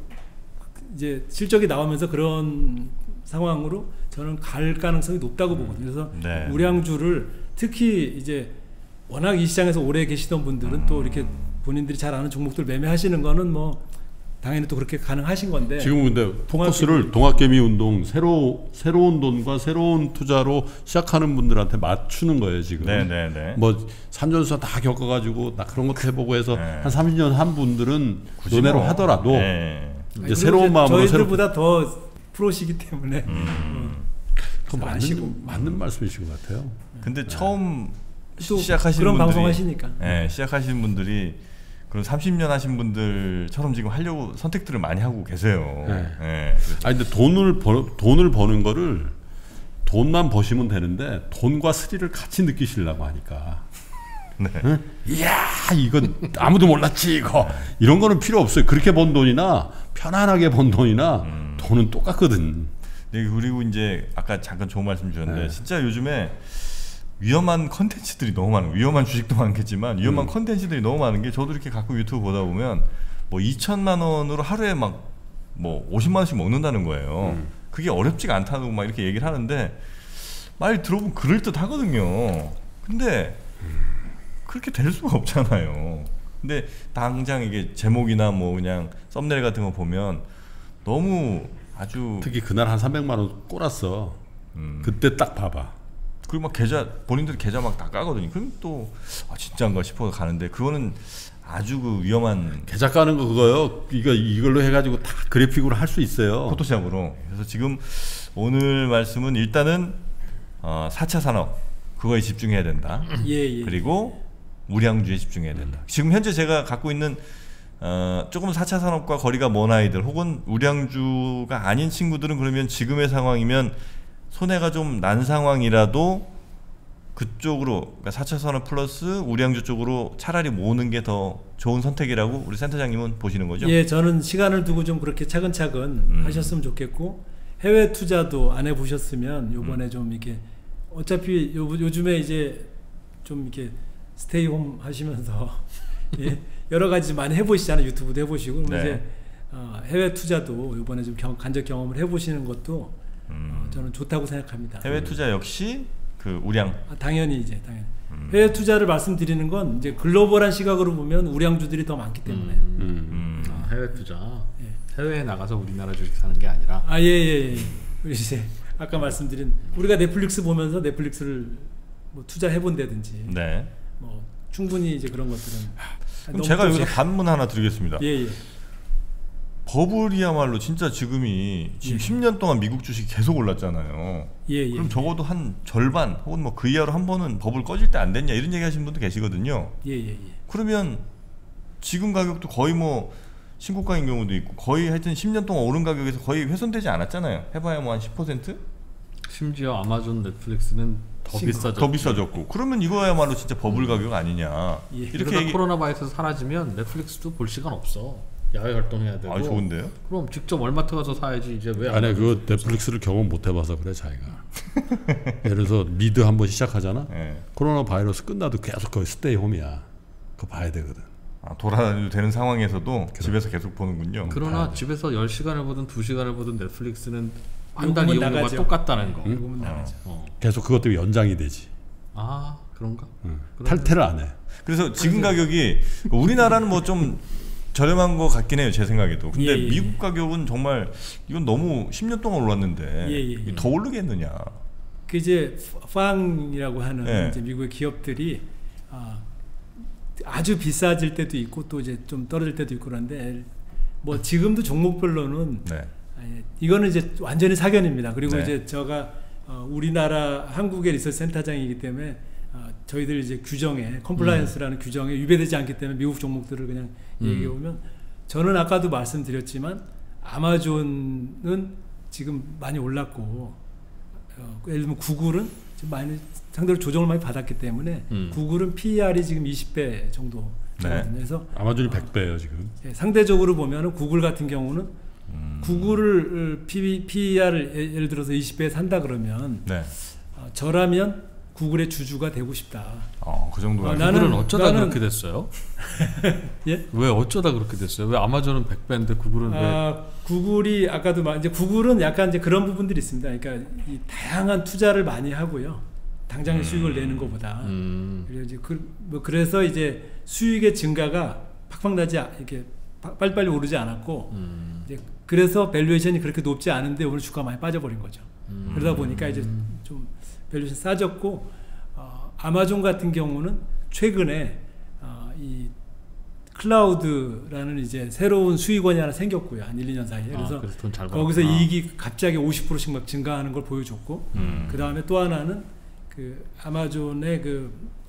이제 실적이 나오면서 그런 상황으로 저는 갈 가능성이 높다고 보거든요. 그래서 네. 우량주를 특히 이제 워낙 이 시장에서 오래 계시던 분들은 음. 또 이렇게 본인들이 잘 아는 종목들 매매하시는 거는 뭐 당연히 또 그렇게 가능하신 건데 지금 근데 포커스를 동학개미 운동 새로 새로운 돈과 새로운 투자로 시작하는 분들한테 맞추는 거예요 지금. 네, 네, 네. 뭐 산전수사 다 겪어가지고 나 그런 것도 해보고 해서 네. 한 삼십 년 한 분들은 굳이 너네로 뭐. 하더라도 네. 아니, 이제 그리고 새로운 이제 마음으로 저희들보다 더 프로시기 때문에 음. 그 잘 아시고. 맞는 맞는 말씀이신 것 같아요. 근데 처음 또 시작하시는 그런 분들이 방송 하시니까. 네, 시작하시는 분들이 그런 삼십 년 하신 분들처럼 지금 하려고 선택들을 많이 하고 계세요. 네. 네, 그래서 아니 근데 돈을 버, 돈을 버는 거를 돈만 버시면 되는데 돈과 스릴을 같이 느끼시려고 하니까. 네. 응? 이야 이건 아무도 몰랐지 이거 이런 거는 필요 없어요. 그렇게 번 돈이나 편안하게 번 돈이나 음. 돈은 똑같거든. 네, 그리고 이제 아까 잠깐 좋은 말씀 주셨는데 네. 진짜 요즘에 위험한 컨텐츠들이 너무 많은 위험한 주식도 많겠지만 위험한 음. 컨텐츠들이 너무 많은 게 저도 이렇게 가끔 유튜브 보다 보면 뭐 이천만 원으로 하루에 막 뭐 오십만 원씩 먹는다는 거예요. 음. 그게 어렵지가 않다고 막 이렇게 얘기를 하는데 말 들어보면 그럴듯 하거든요. 근데 그렇게 될 수가 없잖아요. 근데 당장 이게 제목이나 뭐 그냥 썸네일 같은 거 보면 너무 아주 특히 그날 한 삼백만 원 꼬랐어. 음. 그때 딱 봐봐. 그리고 막 계좌 본인들 계좌 막 다 까거든요. 그럼 또 아, 진짜인가 싶어서 가는데 그거는 아주 그 위험한 계좌 까는 거 그거요. 이거 이걸로 해가지고 다 그래픽으로 할 수 있어요. 포토샵으로. 그래서 지금 오늘 말씀은 일단은 어, 사 차 산업 그거에 집중해야 된다. 예, 예. 그리고 우량주에 집중해야 된다. 지금 현재 제가 갖고 있는 어, 조금 사 차 산업과 거리가 먼 아이들 혹은 우량주가 아닌 친구들은 그러면 지금의 상황이면 손해가 좀 난 상황이라도 그쪽으로 그러니까 사 차 산업 플러스 우량주 쪽으로 차라리 모으는 게 더 좋은 선택이라고 우리 센터장님은 보시는 거죠? 예, 저는 시간을 두고 좀 그렇게 차근차근 음. 하셨으면 좋겠고 해외 투자도 안 해보셨으면 요번에 음. 좀 이렇게 어차피 요, 요즘에 이제 좀 이렇게 스테이홈 하시면서 예, 여러 가지 많이 해보시잖아요. 유튜브도 해보시고 그럼 네. 이제 어, 해외 투자도 요번에 좀 경, 간접 경험을 해보시는 것도 음. 어, 저는 좋다고 생각합니다. 해외 투자 역시 그 우량. 아, 당연히 이제 당연히 음. 해외 투자를 말씀드리는 건 이제 글로벌한 시각으로 보면 우량주들이 더 많기 때문에 음. 음. 아, 해외 투자. 예. 해외에 나가서 우리나라 주식 사는 게 아니라. 아, 예, 예, 예. 우리 이제 아까 말씀드린 우리가 넷플릭스 보면서 넷플릭스를 뭐 투자해 본다든지 네. 뭐 충분히 이제 그런 것들은 그럼 너무 제가 또 여기서 제- 반문 하나 드리겠습니다. 예, 예. 버블이야말로 진짜 지금이 지금 예. 십 년 동안 미국 주식이 계속 올랐잖아요. 예, 예. 그럼 적어도 한 절반 혹은 뭐 그 이하로 한 번은 버블 꺼질 때 안 됐냐 이런 얘기 하시는 분도 계시거든요. 예, 예, 예. 그러면 지금 가격도 거의 뭐 신고가인 경우도 있고 거의 하여튼 십 년 동안 오른 가격에서 거의 훼손되지 않았잖아요. 해봐야 뭐 한 십 퍼센트? 심지어 아마존 넷플릭스는 더 신- 비싸졌죠. 더 비싸졌고 그러면 이거야말로 진짜 버블 가격 아니냐 예. 이렇게 이러다 얘기... 코로나 바이러스 사라지면 넷플릭스도 볼 시간 없어. 야외 활동해야 되고. 아 좋은데요? 그럼 직접 월마트 가서 사야지 이제 왜? 아니 그 넷플릭스를 경험 못 해봐서 그래 자기가. 예를 들어서 미드 한번 시작하잖아. 네. 코로나 바이러스 끝나도 계속 거기 스테이홈이야. 그거 봐야 되거든. 아, 돌아다녀도 되는 상황에서도 집에서 계속 보는군요. 그러나 집에서 열 시간을 보든 두 시간을 보든 넷플릭스는 한 달 요금은 이용료가 나가죠. 똑같다는 거. 요금은 나가죠. 어. 계속 그것 때문에 연장이 되지. 아 그런가? 응. 그럼- 탈퇴를 안 해. 그래서 지금 가격이 우리나라는 뭐 좀 저렴한 것 같긴 해요 제 생각에도. 근데 예, 예, 미국 가격은 정말 이건 너무 십 년 동안 올랐는데 예, 예, 예. 더 오르겠느냐. 그 이제 팡이라고 하는 예. 이제 미국의 기업들이 아, 아주 비싸질 때도 있고 또 이제 좀 떨어질 때도 있고 그런데 뭐 지금도 종목별로는 네. 아, 이거는 이제 완전히 사견입니다. 그리고 네. 이제 제가 어, 우리나라 한국의 리서치 센터장이기 때문에 어, 저희들 이제 규정에 컴플라이언스라는 규정에 위배되지 않기 때문에 미국 종목들을 그냥 음. 얘기해 보면 저는 아까도 말씀드렸지만 아마존은 지금 많이 올랐고 어, 예를 들면 구글은 지금 많이 상대로 조정을 많이 받았기 때문에 음. 구글은 피이알이 지금 이십 배 정도 네. 그래서 아마존이 백 배예요 지금. 예, 상대적으로 보면은 구글 같은 경우는 음. 구글을 피이알을 예를 들어서 이십 배에 산다 그러면 네. 어, 저라면 구글의 주주가 되고 싶다. 어, 그 정도가. 어, 구글은 나는- 어쩌다 나는- 그렇게 됐어요? 예? 왜 어쩌다 그렇게 됐어요? 왜 아마존은 백 배인데 구글은 왜? 아, 구글이 아까도 말 이제 구글은 약간 이제 그런 부분들이 있습니다. 그러니까 이 다양한 투자를 많이 하고요. 당장의 수익을 내는 것보다. 음. 그래서 이제 그, 뭐 그래서 이제 수익의 증가가 팍팍 나지 않- 이렇게 파- 빨리빨리 오르지 않았고 음. 이제 그래서 밸류에이션이 그렇게 높지 않은데 오늘 주가 많이 빠져버린 거죠. 음. 그러다 보니까 이제 좀 밸류에이션 싸졌고 어, 아마존 같은 경우는 최근에 어, 이 클라우드라는 이제 새로운 수익원이 하나 생겼고요. 한 일, 이 년 사이에. 그래서 아, 그래서 돈 잘 거기서 벌었구나. 이익이 갑자기 오십 퍼센트씩 막 증가하는 걸 보여줬고 음. 그 다음에 또 하나는 그 아마존의 그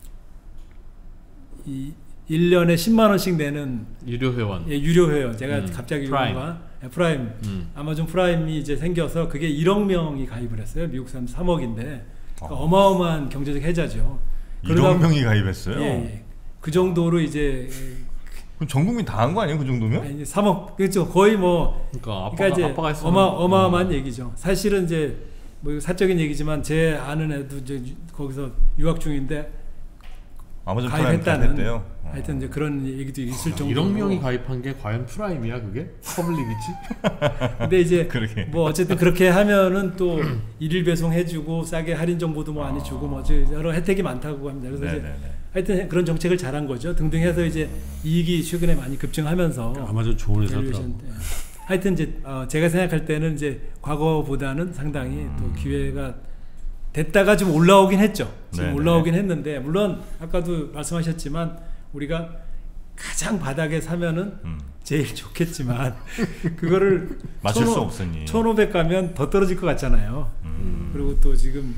이 일 년에 십만 원씩 내는 유료 회원. 예, 유료 회원. 제가 음, 갑자기 프라임. 이거가 예, 프라임 음. 아마존 프라임이 이제 생겨서 그게 일억 명이 가입을 했어요. 미국 사람 삼억인데 그러니까 어. 어마어마한 경제적 혜자죠. 일억 명이 가입했어요. 예, 예. 그 정도로 이제 그럼 전 국민 다 한 거 아니에요 그 정도면? 예, 삼억 그렇죠. 거의 뭐 그러니까 아빠가 그러니까 이제 아빠가 했으면 어마 어마어마한 얘기죠. 사실은 이제 뭐 이거 사적인 얘기지만 제 아는 애도 이제 유- 거기서 유학 중인데 아마존 프라임 가입했다는 가입했대요. 어. 하여튼 이제 그런 얘기도 있을 정도로. 일억 명이 가입한 게 과연 프라임이야 그게? 퍼블릭이지? 근데 이제 그러게. 뭐 어쨌든 그렇게 하면은 또 일일 배송 해주고 싸게 할인 정보도 뭐 많이 주고 뭐 이제 여러 혜택이 많다고 합니다. 그래서 이제 네네네. 하여튼 그런 정책을 잘한 거죠. 등등 해서 이제 이익이 최근에 많이 급증하면서 아마존 좋은 회사더라고. 밸류에이션 때. 하여튼 이제 어 제가 생각할 때는 이제 과거보다는 상당히 또 기회가 됐다가 좀 올라오긴 했죠. 지금 네네. 올라오긴 했는데 물론 아까도 말씀하셨지만 우리가 가장 바닥에 사면은 음. 제일 좋겠지만 그거를 맞출 수 천오- 없으니. 천오백 가면 더 떨어질 것 같잖아요. 음. 그리고 또 지금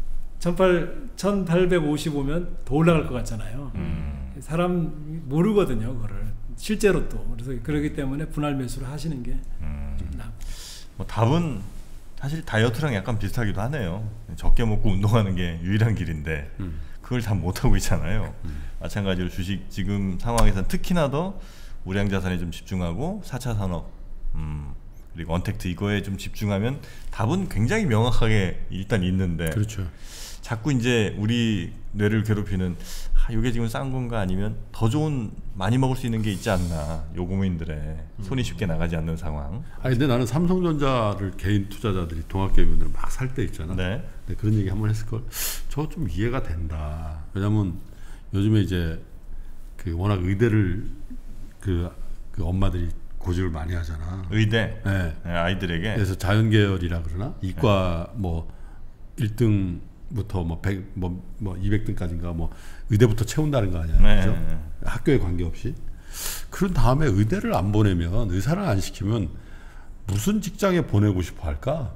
천팔백오십오면 더 올라갈 것 같잖아요. 음. 사람 모르거든요, 그거를. 실제로 또. 그래서 그러기 때문에 분할 매수를 하시는 게 음. 나. 뭐 답은 사실 다이어트랑 약간 비슷하기도 하네요. 적게 먹고 운동하는 게 유일한 길인데 음. 그걸 다 못하고 있잖아요. 음. 마찬가지로 주식 지금 상황에서는 특히나 더 우량 자산에 좀 집중하고 사 차 산업 음, 그리고 언택트 이거에 좀 집중하면 답은 굉장히 명확하게 일단 있는데 그렇죠. 자꾸 이제 우리 뇌를 괴롭히는 아, 이게 지금 싼 건가 아니면 더 좋은 많이 먹을 수 있는 게 있지 않나 요구민들의 손이 쉽게 나가지 않는 상황. 아니 근데 나는 삼성전자를 개인 투자자들이 동학개미분들 막 살 때 있잖아. 네. 근데 그런 얘기 한번 했을 걸. 저 좀 이해가 된다. 왜냐면 요즘에 이제 그 워낙 의대를 그, 그 엄마들이 고집을 많이 하잖아. 의대 네. 네, 아이들에게 그래서 자연계열이라 그러나 이과 뭐 일 등부터 뭐 백 뭐 뭐 이백 등까지인가 뭐 의대부터 채운다는 거 아니야. 네. 그죠? 학교에 관계없이. 그런 다음에 의대를 안 보내면 의사를 안 시키면 무슨 직장에 보내고 싶어 할까?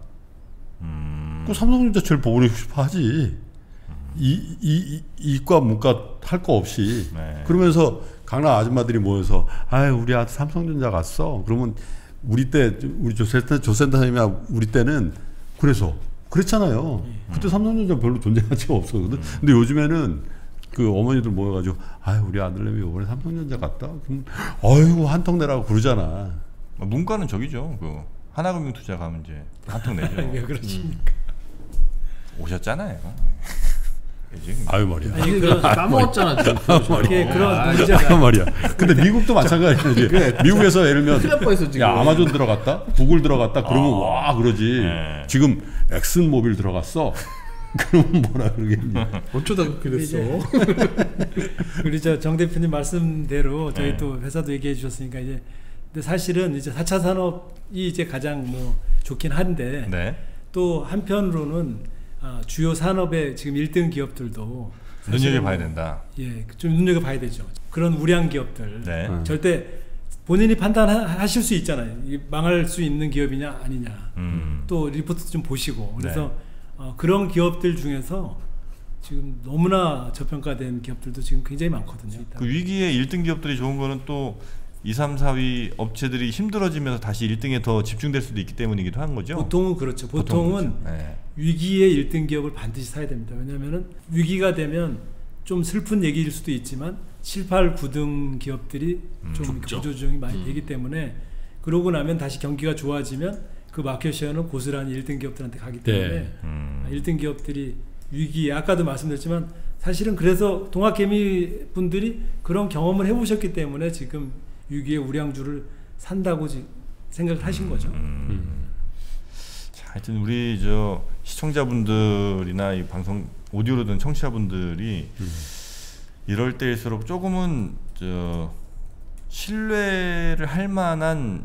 음. 그 삼성전자 제일 보내고 싶어 하지. 이, 이, 이, 이과 문과 할 거 없이. 네. 그러면서 강남 아줌마들이 모여서 아유 우리 아들 삼성전자 갔어. 그러면 우리 때 우리 조센터 조센터님이 우리 때는 그래서 그랬잖아요. 그때 삼성전자 별로 존재 가치가 없었거든. 근데 요즘에는 그 어머니들 모여가지고 아유 우리 아들내미 이번에 삼성전자 갔다. 그럼 아이고 한턱 내라고 그러잖아. 문과는 저기죠. 그 하나금융투자 가면 이제 한턱 내죠. 왜 그러십니까? 오셨잖아요. 그지? 아유 머리야. 아니 그 까먹었잖아 지금. 이게 그런 아, 문제가 아유 머리야. 근데 미국도 마찬가지지. 미국에서 예를 들면 큰일 날 뻔했어, 지금. 야 아마존 들어갔다, 구글 들어갔다 그러면 와 그러지. 네. 지금 엑슨모빌 들어갔어. 그러면 뭐라 그러겠니? 어쩌다 그렇게 됐어. 우리 저 정 대표님 말씀대로 저희 네. 또 회사도 얘기해 주셨으니까 이제 근데 사실은 이제 사 차 산업이 이제 가장 뭐 좋긴 한데 네. 또 한편으로는 아, 주요 산업의 지금 일 등 기업들도 눈여겨봐야 된다. 예, 좀 눈여겨봐야 되죠. 그런 우량 기업들 네. 음. 절대 본인이 판단하실 수 있잖아요. 이게 망할 수 있는 기업이냐 아니냐. 음. 또 리포트 좀 보시고 그래서 네. 어, 그런 기업들 중에서 지금 너무나 저평가된 기업들도 지금 굉장히 많거든요. 그 위기의 일 등 기업들이 좋은 거는 또 이, 삼, 사 위 업체들이 힘들어지면서 다시 일 등에 더 집중될 수도 있기 때문이기도 한 거죠. 보통은 그렇죠. 보통 보통은 그렇죠. 네. 위기의 일 등 기업을 반드시 사야 됩니다. 왜냐하면 위기가 되면 좀 슬픈 얘기일 수도 있지만 칠, 팔, 구 등 기업들이 음, 좀 죽죠. 구조조정이 많이 음. 되기 때문에 그러고 나면 다시 경기가 좋아지면 그 마켓쉐어는 고스란히 일 등 기업들한테 가기 때문에 네. 음. 일 등 기업들이 위기에 아까도 말씀드렸지만 사실은 그래서 동학개미 분들이 그런 경험을 해보셨기 때문에 지금 위기의 우량주를 산다고 지- 생각을 하신 거죠. 음. 자, 하여튼 우리 저 시청자분들이나 이 방송 오디오로 듣는 청취자분들이 음. 이럴 때일수록 조금은 저 신뢰를 할 만한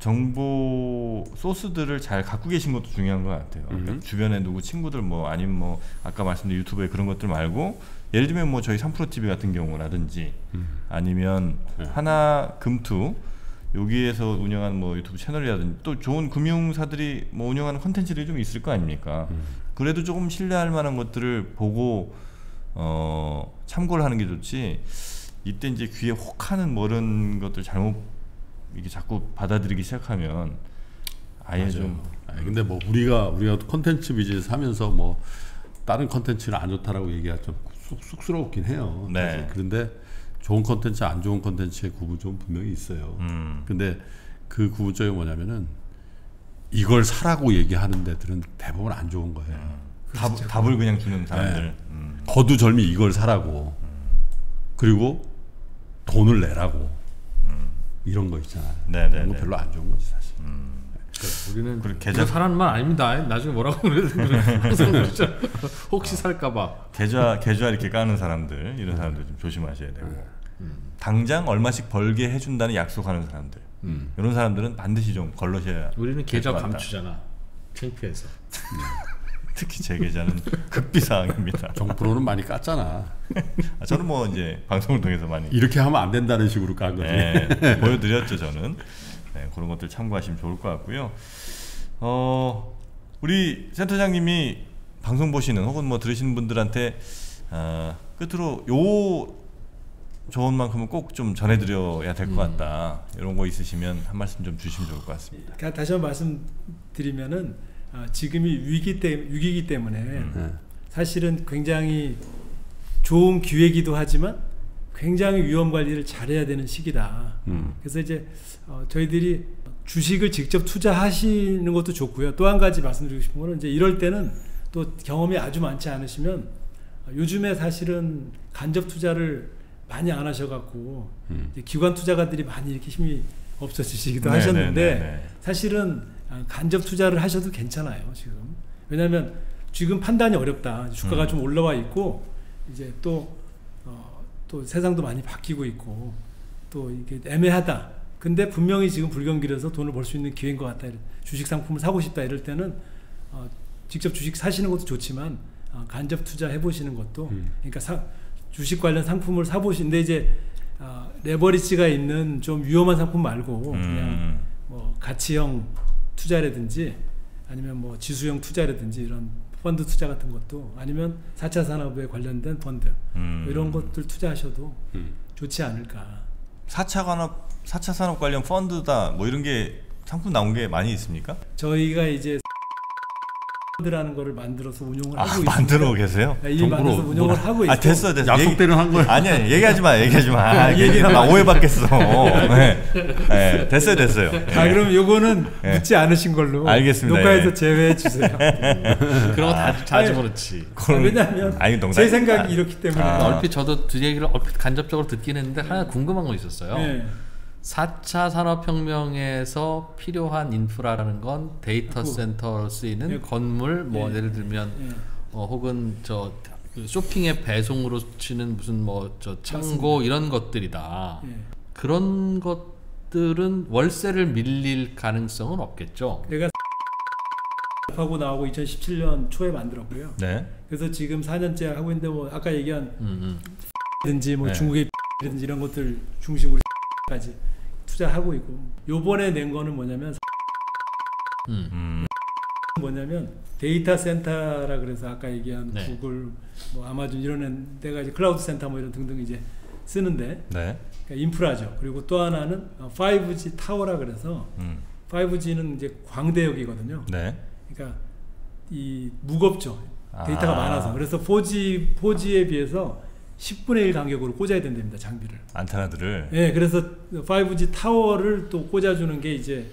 정보 소스들을 잘 갖고 계신 것도 중요한 것 같아요. 그러니까 음. 주변에 누구 친구들 뭐 아니면 뭐 아까 말씀드린 유튜브에 그런 것들 말고 예를 들면 뭐 저희 삼프로티비 같은 경우라든지 음. 아니면 네. 하나 금투 여기에서 운영하는 뭐 유튜브 채널이라든지 또 좋은 금융사들이 뭐 운영하는 콘텐츠들이 좀 있을 거 아닙니까? 음. 그래도 조금 신뢰할 만한 것들을 보고 어 참고를 하는 게 좋지. 이때 이제 귀에 혹하는 뭐 이런 것들 잘못 이게 자꾸 받아들이기 시작하면 아예 맞아요. 좀 아니, 근데 뭐 우리가 우리가 콘텐츠 비즈니스 하면서 뭐 다른 콘텐츠는 안 좋다라고 얘기가 좀 쑥, 쑥스럽긴 해요. 네. 사실. 그런데 좋은 콘텐츠, 안 좋은 콘텐츠의 구분점은 분명히 있어요. 음. 근데 그 구분점이 뭐냐면은 이걸 사라고 얘기하는 데들은 대부분 안 좋은 거예요. 답, 답을 그냥 주는 사람들. 음. 거두절미 이걸 사라고. 그리고 돈을 내라고. 이런 거 있잖아요. 네, 네, 이런 거 네. 별로 안 좋은 거지 사실. 우리는 그리고 계좌 계좌- 사라는 말 아닙니다. 나중에 뭐라고 그래? 항상 그러죠. 혹시 살까봐. 계좌 계좌 이렇게 까는 사람들 이런 사람들 좀 조심하셔야 되고 당장 얼마씩 벌게 해준다는 약속하는 사람들 음. 이런 사람들은 반드시 좀 걸러셔야 우리는 될 계좌 것 같다. 감추잖아. 창피해서. 특히 제 계좌는 극비 사항입니다. 정프로는 많이 깠잖아. 아, 저는 뭐 이제 방송을 통해서 많이 이렇게 하면 안 된다는 식으로 깐 거지. 네, 보여드렸죠 저는. 네, 그런 것들 참고하시면 좋을 것 같고요. 어, 우리 센터장님이 방송 보시는 혹은 뭐 들으시는 분들한테 어, 끝으로 요 조언만큼은 꼭 좀 전해드려야 될 것 같다. 이런 거 있으시면 한 말씀 좀 주시면 좋을 것 같습니다. 그러니까 다시 한번 말씀드리면은 아, 지금이 위기 때 위기이기 때문에 네. 사실은 굉장히 좋은 기회이기도 하지만 굉장히 위험 관리를 잘해야 되는 시기다. 음. 그래서 이제 어, 저희들이 주식을 직접 투자하시는 것도 좋고요. 또 한 가지 말씀드리고 싶은 거는 이제 이럴 때는 또 경험이 아주 많지 않으시면 어, 요즘에 사실은 간접 투자를 많이 안 하셔갖고 음. 이제 기관 투자가들이 많이 이렇게 힘이 없어지시기도 네, 하셨는데 네, 네, 네. 사실은 아, 간접 투자를 하셔도 괜찮아요 지금. 왜냐하면 지금 판단이 어렵다. 주가가 음. 좀 올라와 있고 이제 또 어, 또 세상도 많이 바뀌고 있고 또 이게 애매하다. 근데 분명히 지금 불경기라서 돈을 벌 수 있는 기회인 것 같다. 주식 상품을 사고 싶다 이럴 때는 어, 직접 주식 사시는 것도 좋지만 어, 간접 투자 해보시는 것도 음. 그러니까 사, 주식 관련 상품을 사보시는데 이제 어, 레버리지가 있는 좀 위험한 상품 말고 그냥 음. 뭐 가치형 투자라든지 아니면 뭐 지수형 투자라든지 이런 펀드 투자 같은 것도 아니면 사 차 산업에 관련된 펀드 음. 뭐 이런 것들 투자하셔도 음. 좋지 않을까. 사 차 산업 사 차 산업 관련 펀드다 뭐 이런 게 상품 나온 게 많이 있습니까? 저희가 이제 펀드라는 거를 만들어서 운용을 아, 하고 있습니다. 만들어 계세요? 이 정부로 만들어서 운영을 뭐- 하고 있고. 아 됐어 됐어. 약속 얘기- 때는 한 거야. 아니 아니 얘기하지 마 얘기하지 마. 아, 얘기하지 얘기하면 나 마. 오해받겠어. 네. 네, 됐어요 됐어요. 아 그럼 요거는 예. 묻지 않으신 걸로 알겠습니다. 녹화에서 예. 제외해 주세요. 그런 거 다 자주 아니, 그렇지. 아, 왜냐하면 아니, 농담입니다. 제 생각이 이렇기 때문에. 아. 얼핏 저도 그 얘기를 얼핏 간접적으로 듣긴 했는데 하나 궁금한 거 있었어요. 예. 사 차 산업혁명에서 필요한 인프라라는 건 데이터 그- 센터로 쓰이는 예. 건물 뭐 예. 예를 들면 예. 어, 혹은 저 쇼핑의 배송으로 치는 무슨 뭐 저 창고 맞습니다. 이런 것들이다. 예. 그런 것들은 월세를 밀릴 가능성은 없겠죠. 내가 하고 나오고 이천십칠 년 초에 만들었고요. 네. 그래서 지금 사 년째 하고 있는데 뭐 아까 얘기한 음, 든지 뭐 네. 중국의 든지 이런 것들 중심으로 까지 투자하고 있고 요번에 낸 거는 뭐냐면 음, 음. 음. 뭐냐면 데이터 센터라 그래서 아까 얘기한 네. 구글 뭐 아마존 이런 데가 이제 클라우드 센터 뭐 이런 등등 이제 쓰는데 네. 그러니까 인프라죠. 그리고 또 하나는 파이브 지 타워라 그래서 음. 파이브 지는 이제 광대역이거든요. 네. 그러니까 이 무겁죠. 데이터가 아. 많아서. 그래서 포지 포지에 비해서 십분의 일 간격으로 꽂아야 된답니다. 장비를. 안테나들을. 예, 네, 그래서 파이브 지 타워를 또 꽂아주는 게 이제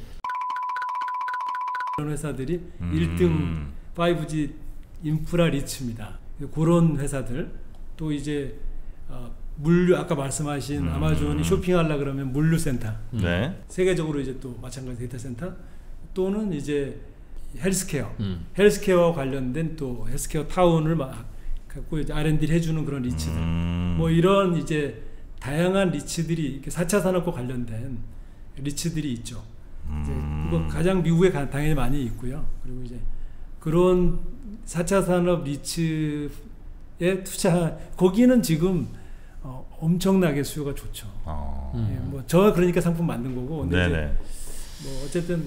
그런 회사들이 음. 일 등 파이브 지 인프라 리츠입니다. 그런 회사들 또 이제 어, 물류 아까 말씀하신 음. 아마존이 쇼핑하려 그러면 물류센터 네. 세계적으로 이제 또 마찬가지 데이터 센터 또는 이제 헬스케어 음. 헬스케어와 관련된 또 헬스케어 타운을 막 갖고 이제 알 앤 디를 해주는 그런 리츠들 음. 뭐 이런 이제 다양한 리츠들이 사 차 산업과 관련된 리츠들이 있죠. 이제 그거 가장 미국에 가- 당연히 많이 있고요. 그리고 이제 그런 사 차 산업 리츠에 투자 거기는 지금 어, 엄청나게 수요가 좋죠. 어. 음. 예, 뭐 저 그러니까 상품 만든 거고. 근데 이제 네네. 뭐 어쨌든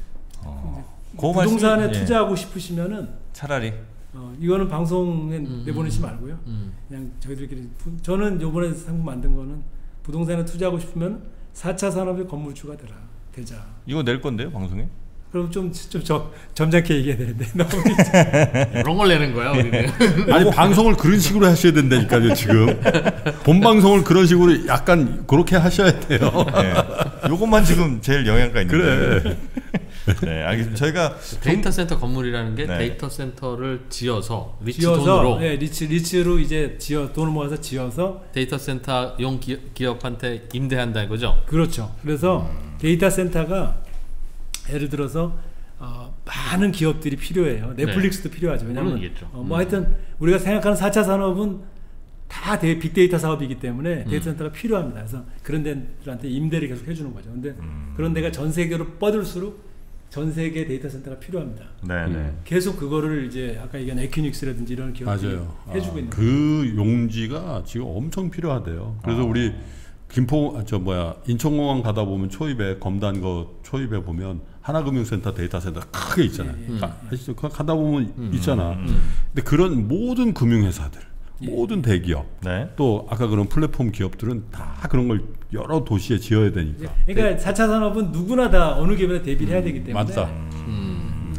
어. 그 부동산에 말씀이- 예. 투자하고 싶으시면은 차라리 어, 이거는 방송에 음, 내보내지 음. 말고요. 음. 그냥 저희들끼리 부- 저는 요번에 상품 만든 거는 부동산에 투자하고 싶으면 사 차 산업의 건물주가 되라 되자. 이거 낼 건데요 방송에? 그럼 좀좀 점잖게 얘기해야 되는데 너무 이런 걸 내는 거야 우리는. 아니 방송을 그런 식으로 하셔야 된다니까요 지금. 본 방송을 그런 식으로 약간 그렇게 하셔야 돼요. 네. 요것만 지금 제일 영향가 있는데. 그래. 네, 알겠습니다. 저희가 데이터 센터 건물이라는 게 네. 데이터 센터를 지어서 리치 지어서 돈으로 네, 리츠 리츠로 이제 지어 돈을 모아서 지어서 데이터 센터용 기업, 기업한테 임대한다 이거죠. 그렇죠. 그래서 데이터 센터가 예를 들어서 어, 많은 기업들이 필요해요. 넷플릭스도 필요하죠. 왜냐하면 물론이겠죠. 어, 뭐 음. 하여튼 우리가 생각하는 사 차 산업은 다 데, 빅데이터 사업이기 때문에 음. 데이터 센터가 필요합니다. 그래서 그런 데들한테 임대를 계속 해주는 거죠. 근데 음. 그런 데가 전 세계로 뻗을수록 전 세계 데이터 센터가 필요합니다. 네, 네. 계속 그거를 이제 아까 얘기한 에퀴닉스라든지 이런 기업들이 맞아요. 해주고 아, 있는 거예요. 그 용지가 지금 엄청 필요하대요. 그래서 아. 우리 김포 아, 저 뭐야 인천공항 가다 보면 초입에 검단 거 초입에 보면 하나금융센터 데이터 센터 크게 있잖아요. 예, 예. 가, 아시죠? 가- 가다 보면 음, 있잖아. 음. 근데 그런 모든 금융회사들, 예. 모든 대기업, 네. 또 아까 그런 플랫폼 기업들은 다 그런 걸 여러 도시에 지어야 되니까. 그러니까 사 차 산업은 누구나 다 어느 기업이나 대비를 해야 되기 때문에 맞다. 음.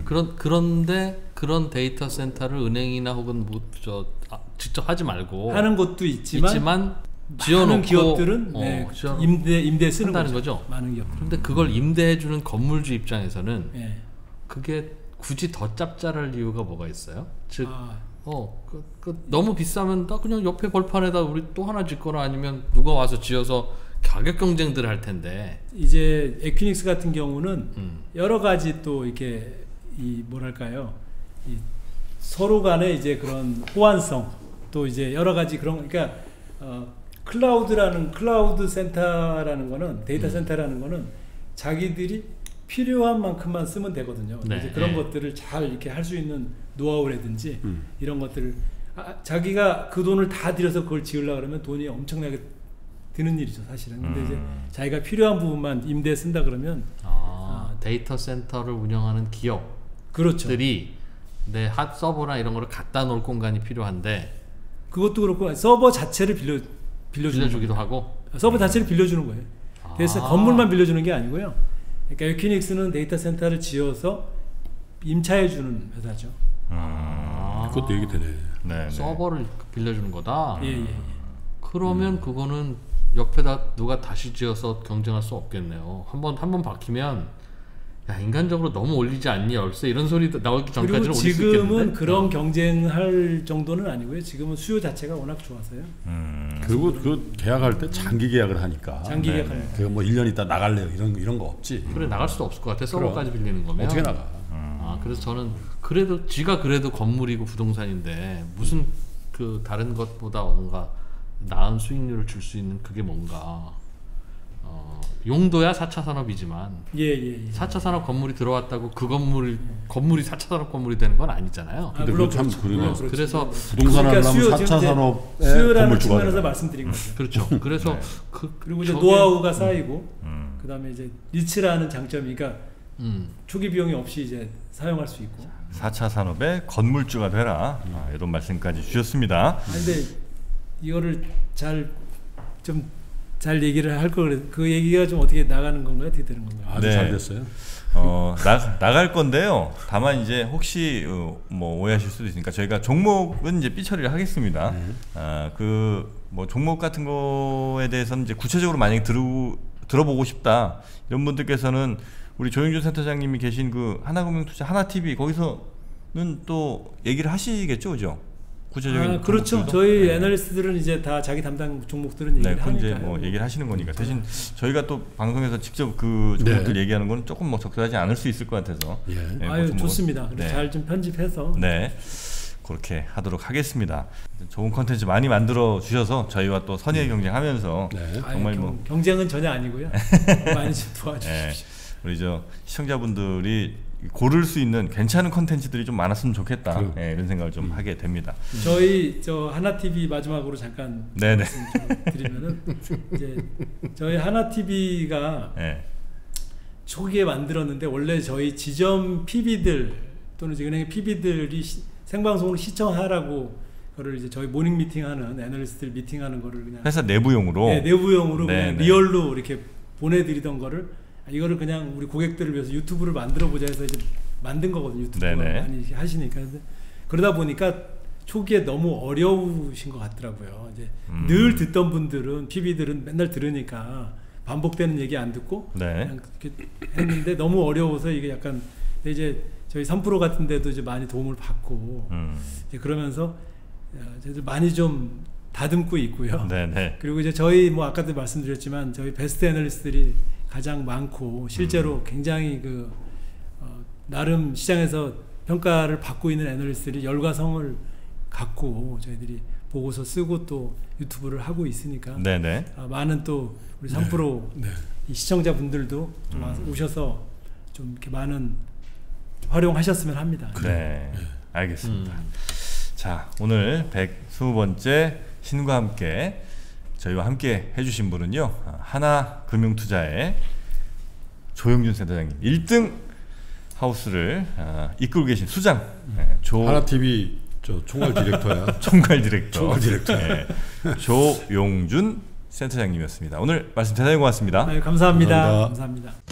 그런 그런데 그런 데이터 센터를 은행이나 혹은 뭐 저 아, 직접 하지 말고 하는 곳도 있지만, 있지만 지어놓고 많은 기업들은 어, 네, 지어놓고 임대 임대 쓰는 한다는 거죠. 거죠. 많은 기업들. 근데 그걸 임대해주는 건물주 입장에서는 예. 그게 굳이 더 짭짤할 이유가 뭐가 있어요? 즉, 아, 어, 그, 그 너무 비싸면 나 그냥 옆에 벌판에다 우리 또 하나 짓거나 아니면 누가 와서 지어서 가격 경쟁들을 할 텐데. 이제 에퀴닉스 같은 경우는 음. 여러 가지 또 이렇게 이 뭐랄까요, 이 서로 간에 이제 그런 호환성, 또 이제 여러 가지 그런, 그러니까 어, 클라우드라는 클라우드 센터라는 거는 데이터 음. 센터라는 거는 자기들이 필요한 만큼만 쓰면 되거든요. 네. 이제 그런 네. 것들을 잘 이렇게 할 수 있는 노하우라든지 음. 이런 것들을 아, 자기가 그 돈을 다 들여서 그걸 지으려 그러면 돈이 엄청나게 드는 일이죠, 사실은. 근데 음. 이제 자기가 필요한 부분만 임대에 쓴다 그러면 아, 데이터 센터를 운영하는 그렇죠. 기업들이 내 핫 서버나 이런 거를 갖다 놓을 공간이 필요한데 그것도 그렇고 서버 자체를 빌려 빌려주는 빌려주기도 거예요. 하고. 서버 자체를 빌려주는 거예요. 그래서 아. 건물만 빌려주는 게 아니고요. 그러니까 에퀴닉스는 데이터 센터를 지어서 임차해주는 회사죠. 아, 그것도 얘기 되네. 네, 네. 서버를 빌려주는 거다. 예, 예, 예. 그러면 음. 그거는 옆에다 누가 다시 지어서 경쟁할 수 없겠네요. 한번 한 번 박히면 야 인간적으로 너무 올리지 않니 열쇠 이런 소리 나오기 전까지는 그리고 올릴 수 지금은 있겠는데. 그런 어. 경쟁할 정도는 아니고요. 지금은 수요 자체가 워낙 좋아서요. 음. 그리고 그 계약할 때 장기 계약을 하니까 장기 네, 계약하는 거. 그뭐 일 년 있다 나갈래요 이런 이런 거 없지. 그래 나갈 수도 없을 것 같아. 그럼. 서버까지 빌리는 거면 어떻게 나가? 아 그래서 저는 그래도 지가 그래도 건물이고 부동산인데 무슨 그 다른 것보다 뭔가 나은 수익률을 줄 수 있는 그게 뭔가 어, 용도야 사 차 산업이지만 예, 예, 예. 사 차 산업 건물이 들어왔다고 그 건물이 건물이 사 차 산업 건물이 되는 건 아니잖아요. 아, 근데 물론 그거 참 그렇죠. 그러네. 물론 그렇죠. 그래서 부동산을 그러니까 수요, 하려면 사 차 지금 이제 산업의 수요라는 건물주가 측면에서 되나. 말씀드린 거죠. 그렇죠. 그래서 네. 그 그리고 이제 저게- 노하우가 쌓이고 음. 그다음에 이제 리츠라는 장점이 그러니까 음. 초기 비용이 없이 이제 사용할 수 있고. 사 차 산업의 건물주가 되라. 아, 이런 말씀까지 주셨습니다. 아, 근데 이거를 잘 좀 잘 얘기를 할 거 그래. 그 얘기가 좀 어떻게 나가는 건가요? 어떻게 되는 건가요? 아주 네. 잘 됐어요. 어, 나, 나갈 건데요. 다만 이제 혹시 어, 뭐 오해하실 수도 있으니까 저희가 종목은 이제 삐처리를 하겠습니다. 네. 아, 그 뭐 종목 같은 거에 대해서는 이제 구체적으로 만약에 들어 들어보고 싶다 이런 분들께서는 우리 조영준 센터장님이 계신 그 하나금융투자 하나티비 거기서는 또 얘기를 하시겠죠, 그죠? 구체적인 아, 그렇죠. 종목들도? 저희 네. 애널리스트들은 이제 다 자기 담당 종목들은 네, 얘기를 그건 이제 하니까요. 뭐 얘기를 하시는 거니까 대신 저희가 또 방송에서 직접 그 종목들 네. 얘기하는 건 조금 뭐 적절하지 않을 수 있을 것 같아서 예. 네, 아유, 그 종목은- 좋습니다. 네. 잘 좀 편집해서 네, 그렇게 하도록 하겠습니다. 좋은 컨텐츠 많이 만들어 주셔서 저희와 또 선의 경쟁하면서 네. 아유, 정말 경, 뭐 경쟁은 전혀 아니고요. 많이 좀 도와주십시오. 예, 우리 저 시청자분들이 고를 수 있는 괜찮은 컨텐츠들이 좀 많았으면 좋겠다. 그럼. 예, 이런 생각을 좀 하게 됩니다. 저희 저 하나티비 마지막으로 잠깐 네네. 말씀 좀 드리면은 이제 저희 하나티비가 예, 초기에 만들었는데 원래 저희 지점 피비들 또는 이제 은행의 피비들이 시, 생방송으로 시청하라고 그거를 이제 저희 모닝 미팅하는 애널리스트들 미팅하는 거를 그냥 회사 내부용으로. 네, 내부용으로 네, 그냥 네. 리얼로 이렇게 보내드리던 거를 이거를 그냥 우리 고객들을 위해서 유튜브를 만들어 보자 해서 이제 만든 거거든요. 유튜브가 네네. 많이 하시니까 근데 그러다 보니까 초기에 너무 어려우신 것 같더라고요. 이제 음. 늘 듣던 분들은 피비들은 맨날 들으니까 반복되는 얘기 안 듣고 네. 그냥 그렇게 했는데 너무 어려워서 이게 약간 근데 이제 저희 삼 프로 같은 데도 이제 많이 도움을 받고 음, 이제 그러면서 저희들 많이 좀 다듬고 있고요. 네네. 그리고 이제 저희 뭐 아까도 말씀드렸지만 저희 베스트 애널리스트들이 가장 많고 실제로 음. 굉장히 그 어, 나름 시장에서 평가를 받고 있는 애널리스트들이 열과 성을 갖고 저희들이 보고서 쓰고 또 유튜브를 하고 있으니까 네네. 아, 많은 또 우리 삼 프로 네. 이 시청자분들도 좀 와서 오셔서 좀 이렇게 많은 활용하셨으면 합니다. 네, 알겠습니다. 음. 자, 오늘 백이십 번째 신과 함께 저희와 함께 해주신 분은요, 하나금융투자의 조영준 센터장님, 일 등 하우스를 어, 이끌고 계신 수장 네, 조 하나티비 저 총괄 디렉터야. 총괄 디렉터, 총괄 디렉터. 네, 조용준 센터장님이었습니다. 오늘 말씀 대단히 고맙습니다. 네, 감사합니다. 감사합니다. 감사합니다.